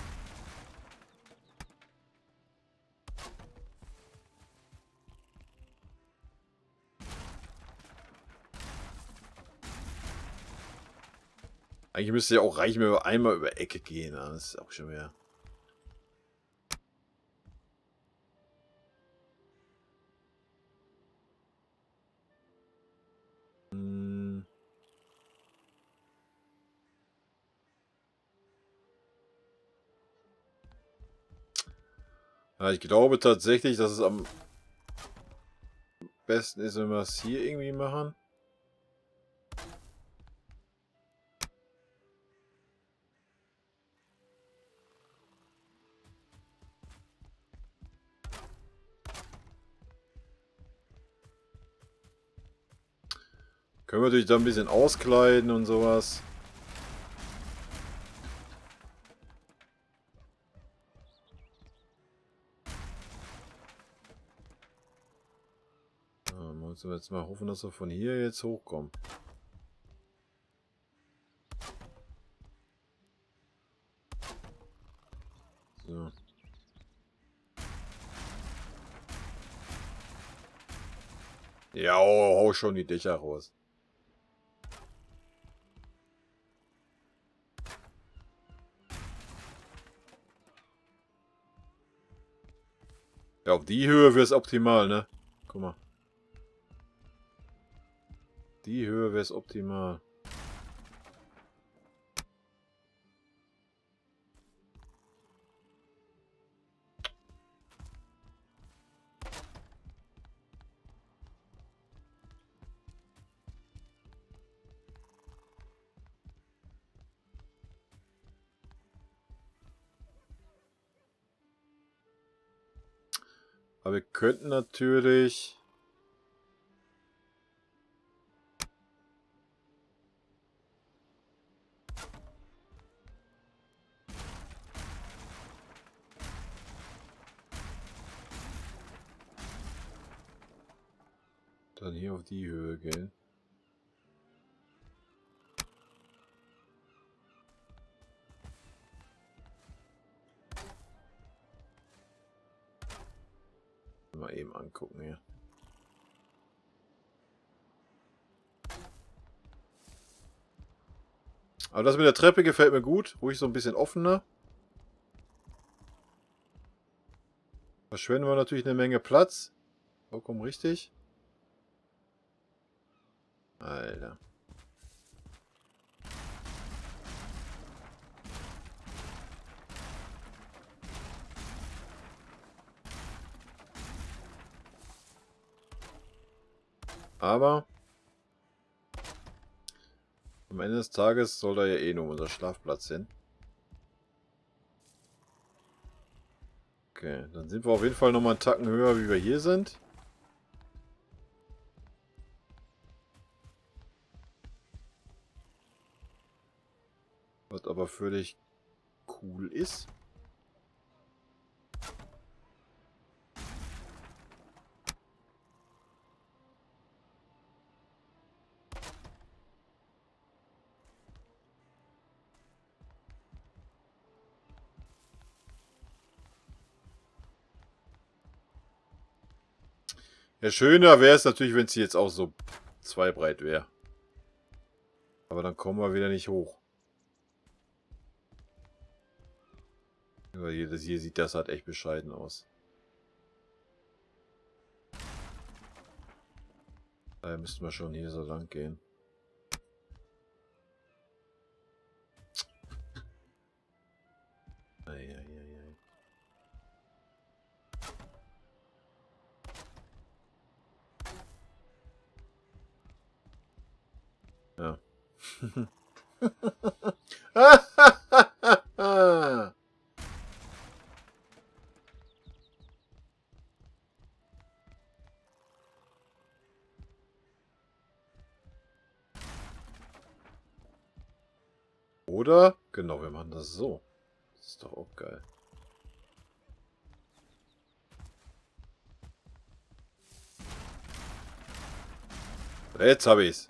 Eigentlich müsste ja auch reichen, wenn wir einmal über Ecke gehen. Das ist auch schon mehr. Hm. Ja, ich glaube tatsächlich, dass es am besten ist, wenn wir es hier irgendwie machen. Können wir natürlich da ein bisschen auskleiden und sowas. Ja, müssen wir jetzt mal hoffen, dass wir von hier jetzt hochkommen. So. Ja, hau, hau schon die Dächer raus. Ja, auf die Höhe wäre es optimal, ne? Guck mal. Die Höhe wäre es optimal. Aber wir könnten natürlich... dann hier auf die Höhe gehen. mal eben angucken hier. Aber das mit der Treppe gefällt mir gut. Ruhig so ein bisschen offener. Verschwenden wir natürlich eine Menge Platz. Vollkommen richtig. Alter. Aber am Ende des Tages soll da ja eh nur unser Schlafplatz hin. Okay, dann sind wir auf jeden Fall nochmal einen Tacken höher, wie wir hier sind. Was aber völlig cool ist. Ja, schöner wäre es natürlich, wenn es jetzt auch so zwei breit wäre. Aber dann kommen wir wieder nicht hoch. Aber hier, das hier sieht das halt echt bescheiden aus. Daher müssten wir schon hier so lang gehen. Eieiei. Ja. Oder? Genau, wir machen das so. Das ist doch auch geil. Jetzt habe ich's.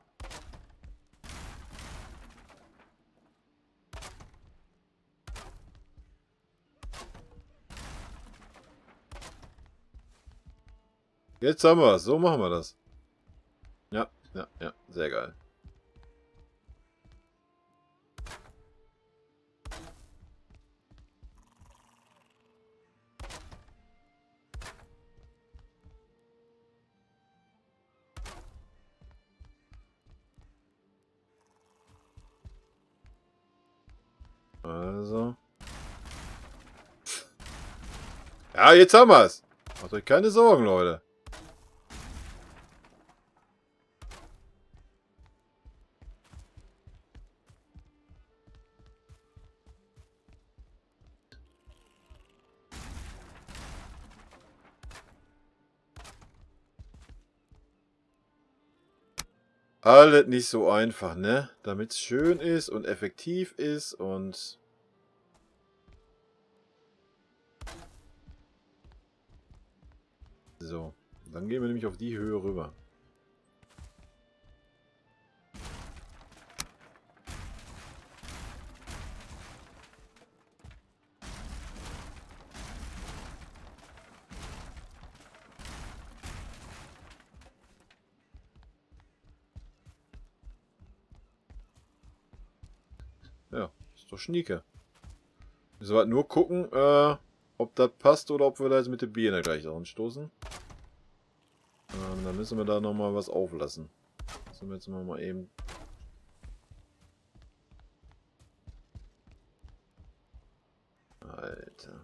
Jetzt haben wir es. So machen wir das. Ja, ja, ja. Sehr geil. Also. Ja, jetzt haben wir es. Macht euch keine Sorgen, Leute. Alles nicht so einfach, ne? Damit es schön ist und effektiv ist und... So, dann gehen wir nämlich auf die Höhe rüber. Ja, ist doch schnieke. Müssen wir halt nur gucken, äh, ob das passt oder ob wir da jetzt mit den Bieren gleich anstoßen. Ähm, dann müssen wir da nochmal was auflassen. Das müssen wir jetzt mal eben... Alter.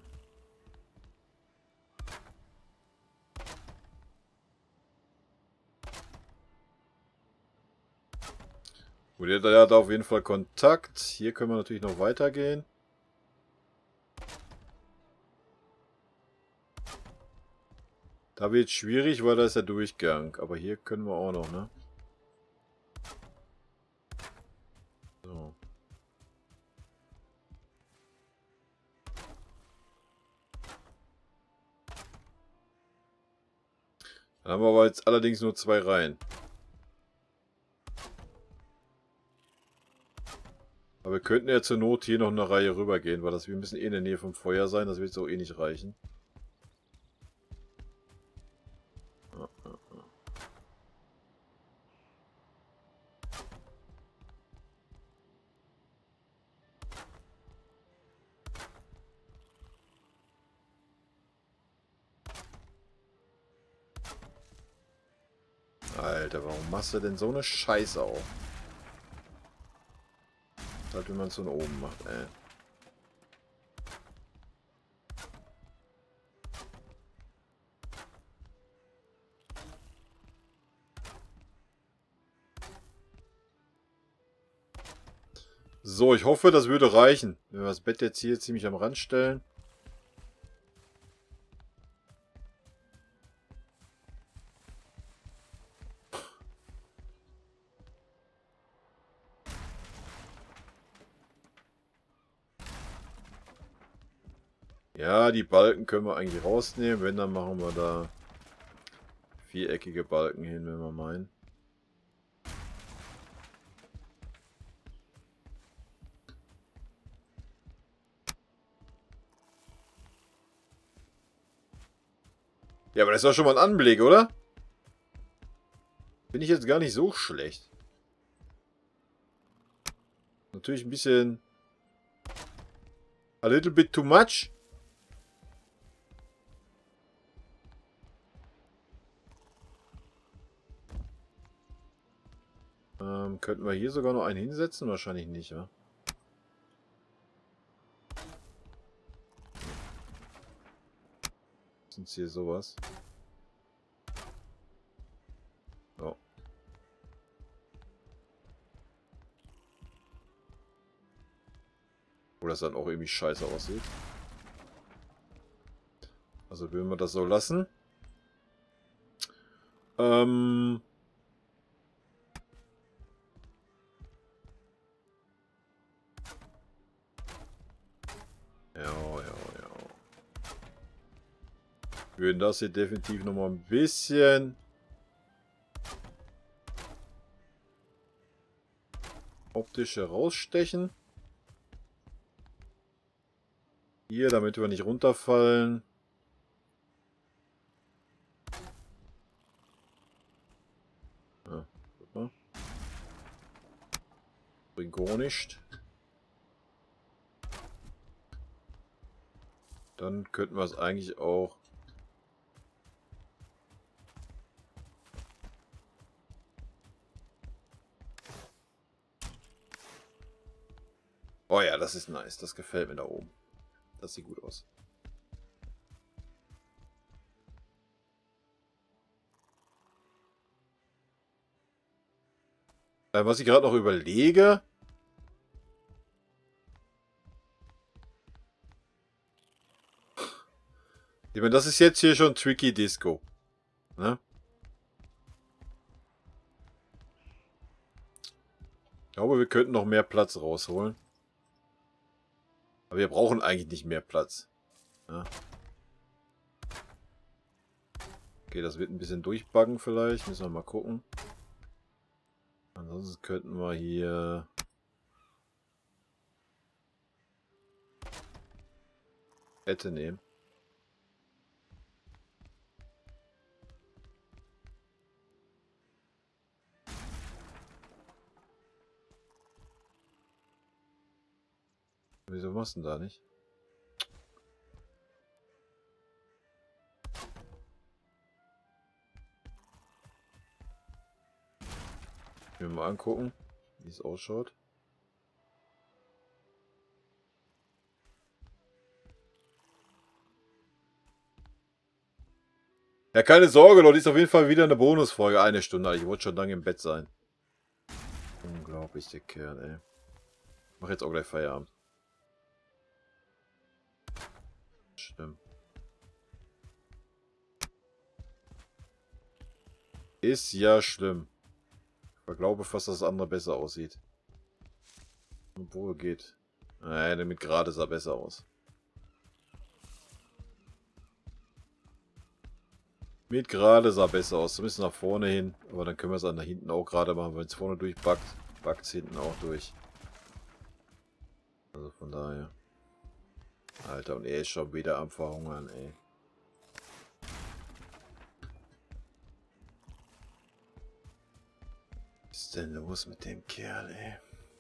Gut, der hat auf jeden Fall Kontakt. Hier können wir natürlich noch weitergehen. Da wird es schwierig, weil da ist der Durchgang. Aber hier können wir auch noch, ne? So. Dann haben wir aber jetzt allerdings nur zwei Reihen. Aber wir könnten ja zur Not hier noch eine Reihe rübergehen, weil das, wir müssen eh in der Nähe vom Feuer sein. Das wird so eh nicht reichen. Alter, warum machst du denn so eine Scheiße auf? Halt, wie man es von oben macht, ey. So, ich hoffe, das würde reichen. Wenn wir das Bett jetzt hier ziemlich am Rand stellen. Ja, die Balken können wir eigentlich rausnehmen. Wenn, dann machen wir da viereckige Balken hin, wenn wir meinen. Ja, aber das ist doch schon mal ein Anblick, oder? Bin ich jetzt gar nicht so schlecht. Natürlich ein bisschen... A little bit too much. Ähm, könnten wir hier sogar noch einen hinsetzen? Wahrscheinlich nicht, ja. Sind hier sowas? Oh. Wo das dann auch irgendwie scheiße aussieht. Also würden wir das so lassen. Ähm... Ja, ja, ja. Wir würden das hier definitiv noch mal ein bisschen optisch herausstechen. Hier, damit wir nicht runterfallen. Ja, guck mal. Bringt gar nicht. Dann könnten wir es eigentlich auch... Oh ja, das ist nice. Das gefällt mir da oben. Das sieht gut aus. Äh, was ich gerade noch überlege... Ich meine, das ist jetzt hier schon Tricky Disco. Ne? Ich glaube, wir könnten noch mehr Platz rausholen. Aber wir brauchen eigentlich nicht mehr Platz. Ja. Okay, das wird ein bisschen durchbuggen vielleicht. Müssen wir mal gucken. Ansonsten könnten wir hier... Hätte nehmen. Wieso machst du denn da nicht? Ich will mal angucken, wie es ausschaut. Ja, keine Sorge, Leute, ist auf jeden Fall wieder eine Bonusfolge. Eine Stunde, ich wollte schon lange im Bett sein. Unglaublich, der Kerl, ey. Ich mach jetzt auch gleich Feierabend. Schlimm. Ist ja schlimm. Ich glaube fast, dass das andere besser aussieht. Obwohl geht. Nein, damit gerade sah besser aus. Mit gerade sah besser aus. Zumindest nach vorne hin. Aber dann können wir es an da hinten auch gerade machen. Wenn es vorne durchbackt, backt es hinten auch durch. Also von daher. Alter, und er ist schon wieder am Verhungern, ey. Was ist denn los mit dem Kerl, ey?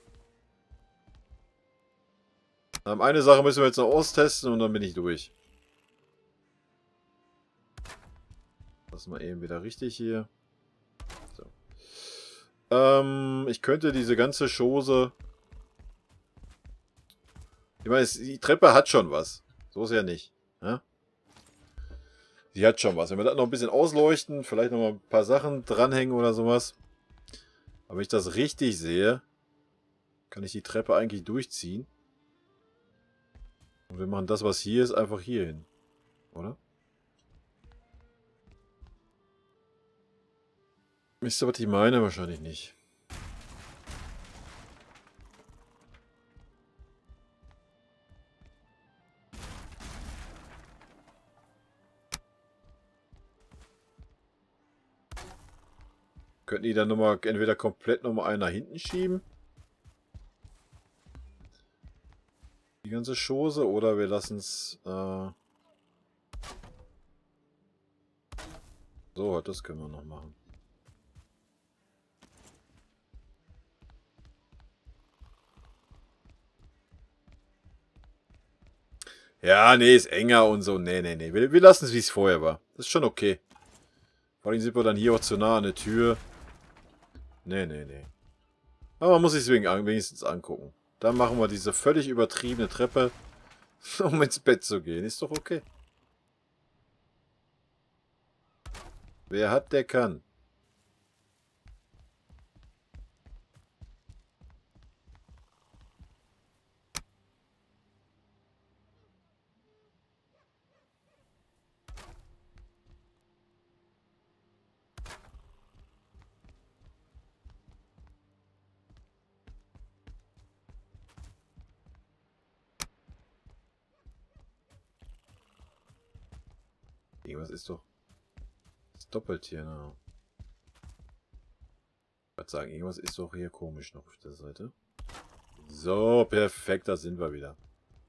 Ähm, eine Sache müssen wir jetzt noch austesten und dann bin ich durch. Lass mal eben wieder richtig hier. Ähm, ich könnte diese ganze Chose... Ich meine, die Treppe hat schon was. So ist ja nicht. Ja? Die hat schon was. Wenn wir das noch ein bisschen ausleuchten, vielleicht noch mal ein paar Sachen dranhängen oder sowas. Aber wenn ich das richtig sehe, kann ich die Treppe eigentlich durchziehen. Und wir machen das, was hier ist, einfach hier hin. Oder? Wisst ihr, was ich meine? Wahrscheinlich nicht. Könnten die dann nochmal entweder komplett nochmal einen nach hinten schieben? Die ganze Chose, oder wir lassen es... Äh so, das können wir noch machen. Ja, nee, ist enger und so. Nee, nee, nee. Wir, wir lassen es, wie es vorher war. Das ist schon okay. Vor allem sind wir dann hier auch zu nah an der Tür. Nee, nee, nee. Aber man muss sich deswegen wenigstens angucken. Dann machen wir diese völlig übertriebene Treppe, um ins Bett zu gehen. Ist doch okay. Wer hat, der kann. Irgendwas ist doch... Das doppelt hier, ne? Ich würde sagen, irgendwas ist doch hier komisch noch auf der Seite. So, perfekt, da sind wir wieder.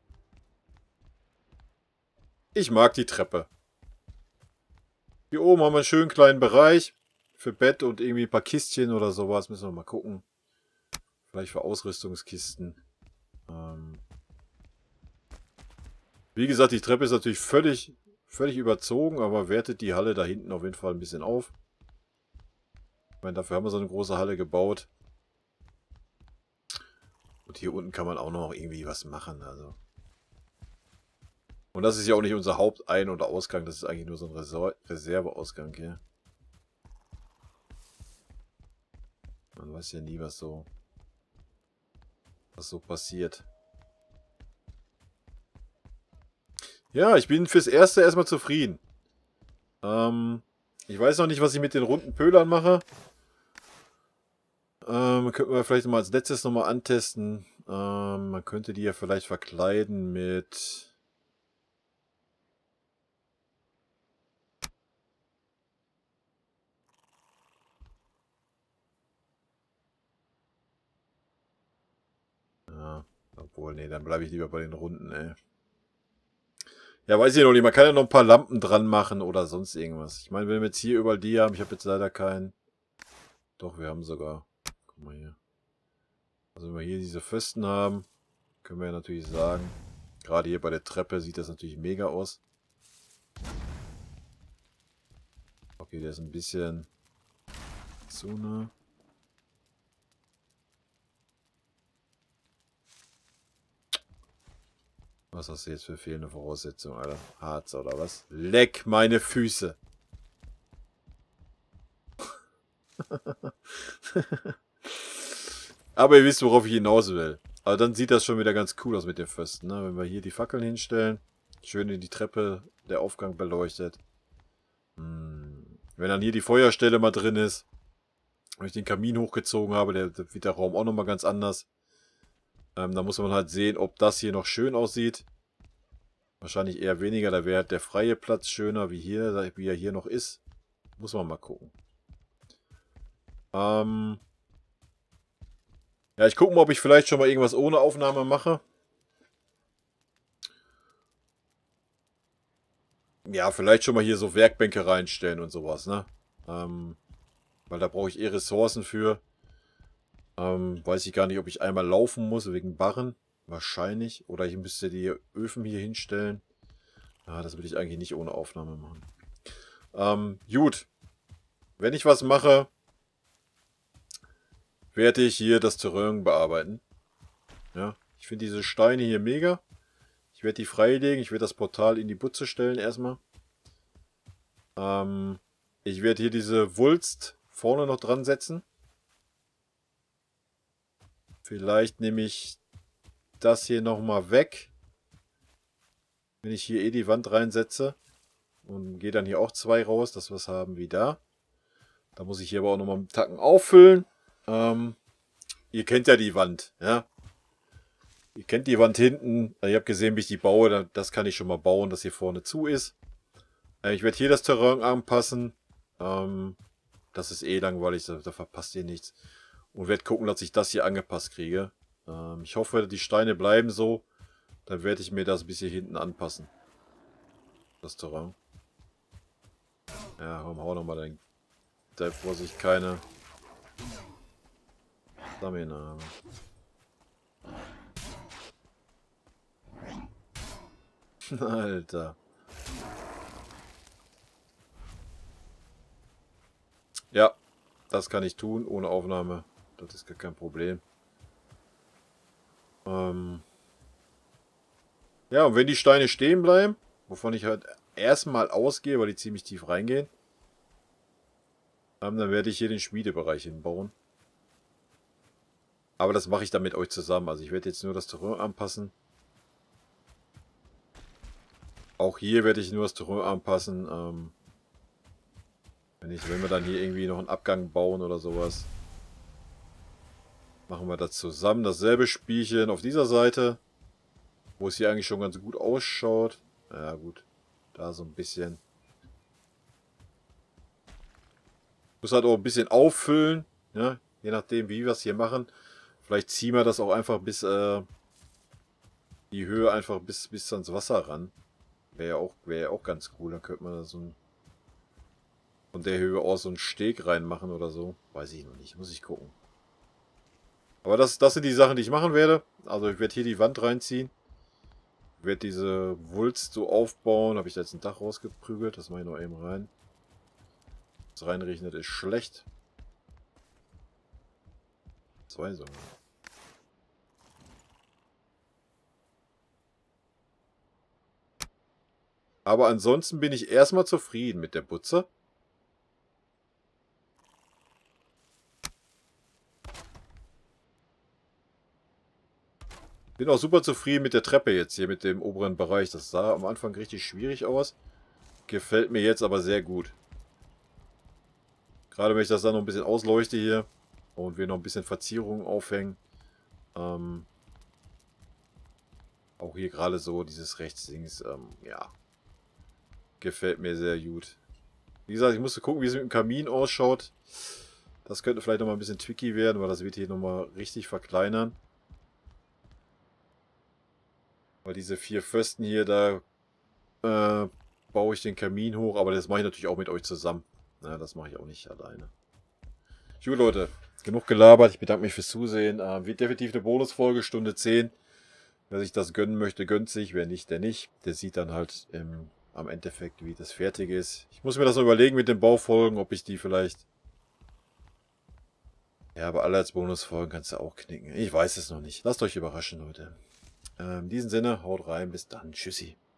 Ich mag die Treppe. Hier oben haben wir einen schönen kleinen Bereich für Bett und irgendwie ein paar Kistchen oder sowas. Müssen wir mal gucken. Vielleicht für Ausrüstungskisten. Ähm Wie gesagt, die Treppe ist natürlich völlig, völlig überzogen, aber wertet die Halle da hinten auf jeden Fall ein bisschen auf. Ich meine, dafür haben wir so eine große Halle gebaut. Und hier unten kann man auch noch irgendwie was machen. Also. Und das ist ja auch nicht unser Hauptein- oder Ausgang. Das ist eigentlich nur so ein Reser Reserveausgang hier. Man weiß ja nie, was so, was so passiert. Ja, ich bin fürs Erste erstmal zufrieden. Ähm, ich weiß noch nicht, was ich mit den runden Pölern mache. Ähm, könnten wir vielleicht mal als letztes nochmal antesten. Ähm, man könnte die ja vielleicht verkleiden mit... Ja, obwohl, nee, dann bleibe ich lieber bei den runden, ey. Ja, weiß ich noch nicht. Man kann ja noch ein paar Lampen dran machen oder sonst irgendwas. Ich meine, wenn wir jetzt hier überall die haben, ich habe jetzt leider keinen. Doch, wir haben sogar. Guck mal hier. Also wenn wir hier diese Pfosten haben, können wir ja natürlich sagen, gerade hier bei der Treppe sieht das natürlich mega aus. Okay, der ist ein bisschen zu nah. Was hast du jetzt für fehlende Voraussetzungen, Alter? Harz oder was? Leck meine Füße! Aber ihr wisst, worauf ich hinaus will. Aber dann sieht das schon wieder ganz cool aus mit den Pfosten, ne? Wenn wir hier die Fackeln hinstellen, schön in die Treppe der Aufgang beleuchtet. Hm. Wenn dann hier die Feuerstelle mal drin ist, wenn ich den Kamin hochgezogen habe, der, der wird der Raum auch nochmal ganz anders. Ähm, da muss man halt sehen, ob das hier noch schön aussieht. Wahrscheinlich eher weniger, da wäre halt der freie Platz schöner wie hier, wie er hier noch ist. Muss man mal gucken. Ähm ja, ich gucke mal, ob ich vielleicht schon mal irgendwas ohne Aufnahme mache. Ja, vielleicht schon mal hier so Werkbänke reinstellen und sowas, ne? Ähm, weil da brauche ich eh Ressourcen für. Ähm, weiß ich gar nicht, ob ich einmal laufen muss wegen Barren. Wahrscheinlich. Oder ich müsste die Öfen hier hinstellen. Ah, das will ich eigentlich nicht ohne Aufnahme machen. Ähm, gut. Wenn ich was mache, werde ich hier das Terrain bearbeiten. Ja, ich finde diese Steine hier mega. Ich werde die freilegen. Ich werde das Portal in die Butze stellen erstmal. Ähm, ich werde hier diese Wulst vorne noch dran setzen. Vielleicht nehme ich das hier nochmal weg. Wenn ich hier eh die Wand reinsetze. Und gehe dann hier auch zwei raus, dass wir es haben wie da. Da muss ich hier aber auch nochmal mit Tacken auffüllen. Ähm, ihr kennt ja die Wand, ja. Ihr kennt die Wand hinten. Ihr habt gesehen, wie ich die baue. Das kann ich schon mal bauen, dass hier vorne zu ist. Ich werde hier das Terrain anpassen. Ähm, das ist eh langweilig, da, da verpasst ihr nichts. Und werde gucken, dass ich das hier angepasst kriege. Ähm, ich hoffe, die Steine bleiben so. Dann werde ich mir das bis hier hinten anpassen. Das Terrain. Ja, komm, hau nochmal dein... Da Vorsicht, keine... Stamina. Alter. Ja, das kann ich tun, ohne Aufnahme. Das ist gar kein Problem. Ähm ja, und wenn die Steine stehen bleiben, wovon ich halt erstmal ausgehe, weil die ziemlich tief reingehen, ähm, dann werde ich hier den Schmiedebereich hinbauen. Aber das mache ich dann mit euch zusammen. Also ich werde jetzt nur das Terrain anpassen. Auch hier werde ich nur das Terrain anpassen. Ähm wenn, ich, wenn wir dann hier irgendwie noch einen Abgang bauen oder sowas, machen wir das zusammen. Dasselbe Spielchen auf dieser Seite, wo es hier eigentlich schon ganz gut ausschaut. Ja gut, da so ein bisschen. Muss halt auch ein bisschen auffüllen, ja? Je nachdem wie wir es hier machen. Vielleicht ziehen wir das auch einfach bis äh, die Höhe einfach bis, bis ans Wasser ran. Wäre ja auch, wäre ja auch ganz cool. Dann könnte man da so ein, von der Höhe aus so einen Steg reinmachen oder so. Weiß ich noch nicht, muss ich gucken. Aber das, das sind die Sachen, die ich machen werde. Also ich werde hier die Wand reinziehen. Ich werde diese Wulst so aufbauen. Habe ich da jetzt ein Dach rausgeprügelt. Das mache ich noch eben rein. Das reinregnet ist schlecht. Zwei sogar. Aber ansonsten bin ich erstmal zufrieden mit der Butze. Bin auch super zufrieden mit der Treppe jetzt hier, mit dem oberen Bereich. Das sah am Anfang richtig schwierig aus. Gefällt mir jetzt aber sehr gut. Gerade wenn ich das dann noch ein bisschen ausleuchte hier und wir noch ein bisschen Verzierungen aufhängen. Ähm, auch hier gerade so dieses Rechtsdings, ähm, ja. Gefällt mir sehr gut. Wie gesagt, ich musste gucken, wie es mit dem Kamin ausschaut. Das könnte vielleicht nochmal ein bisschen tricky werden, weil das wird hier nochmal richtig verkleinern. Weil diese vier Pfosten hier, da äh, baue ich den Kamin hoch, aber das mache ich natürlich auch mit euch zusammen. Na, das mache ich auch nicht alleine. Gut, Leute, genug gelabert. Ich bedanke mich fürs Zusehen. Äh, wird definitiv eine Bonusfolge, Stunde zehn. Wer sich das gönnen möchte, gönnt sich. Wer nicht, der nicht. Der sieht dann halt im, am Endeffekt, wie das fertig ist. Ich muss mir das noch überlegen mit den Baufolgen, ob ich die vielleicht... Ja, aber alle als Bonusfolgen kannst du auch knicken. Ich weiß es noch nicht. Lasst euch überraschen, Leute. Ähm, in diesem Sinne, haut rein. Bis dann. Tschüssi.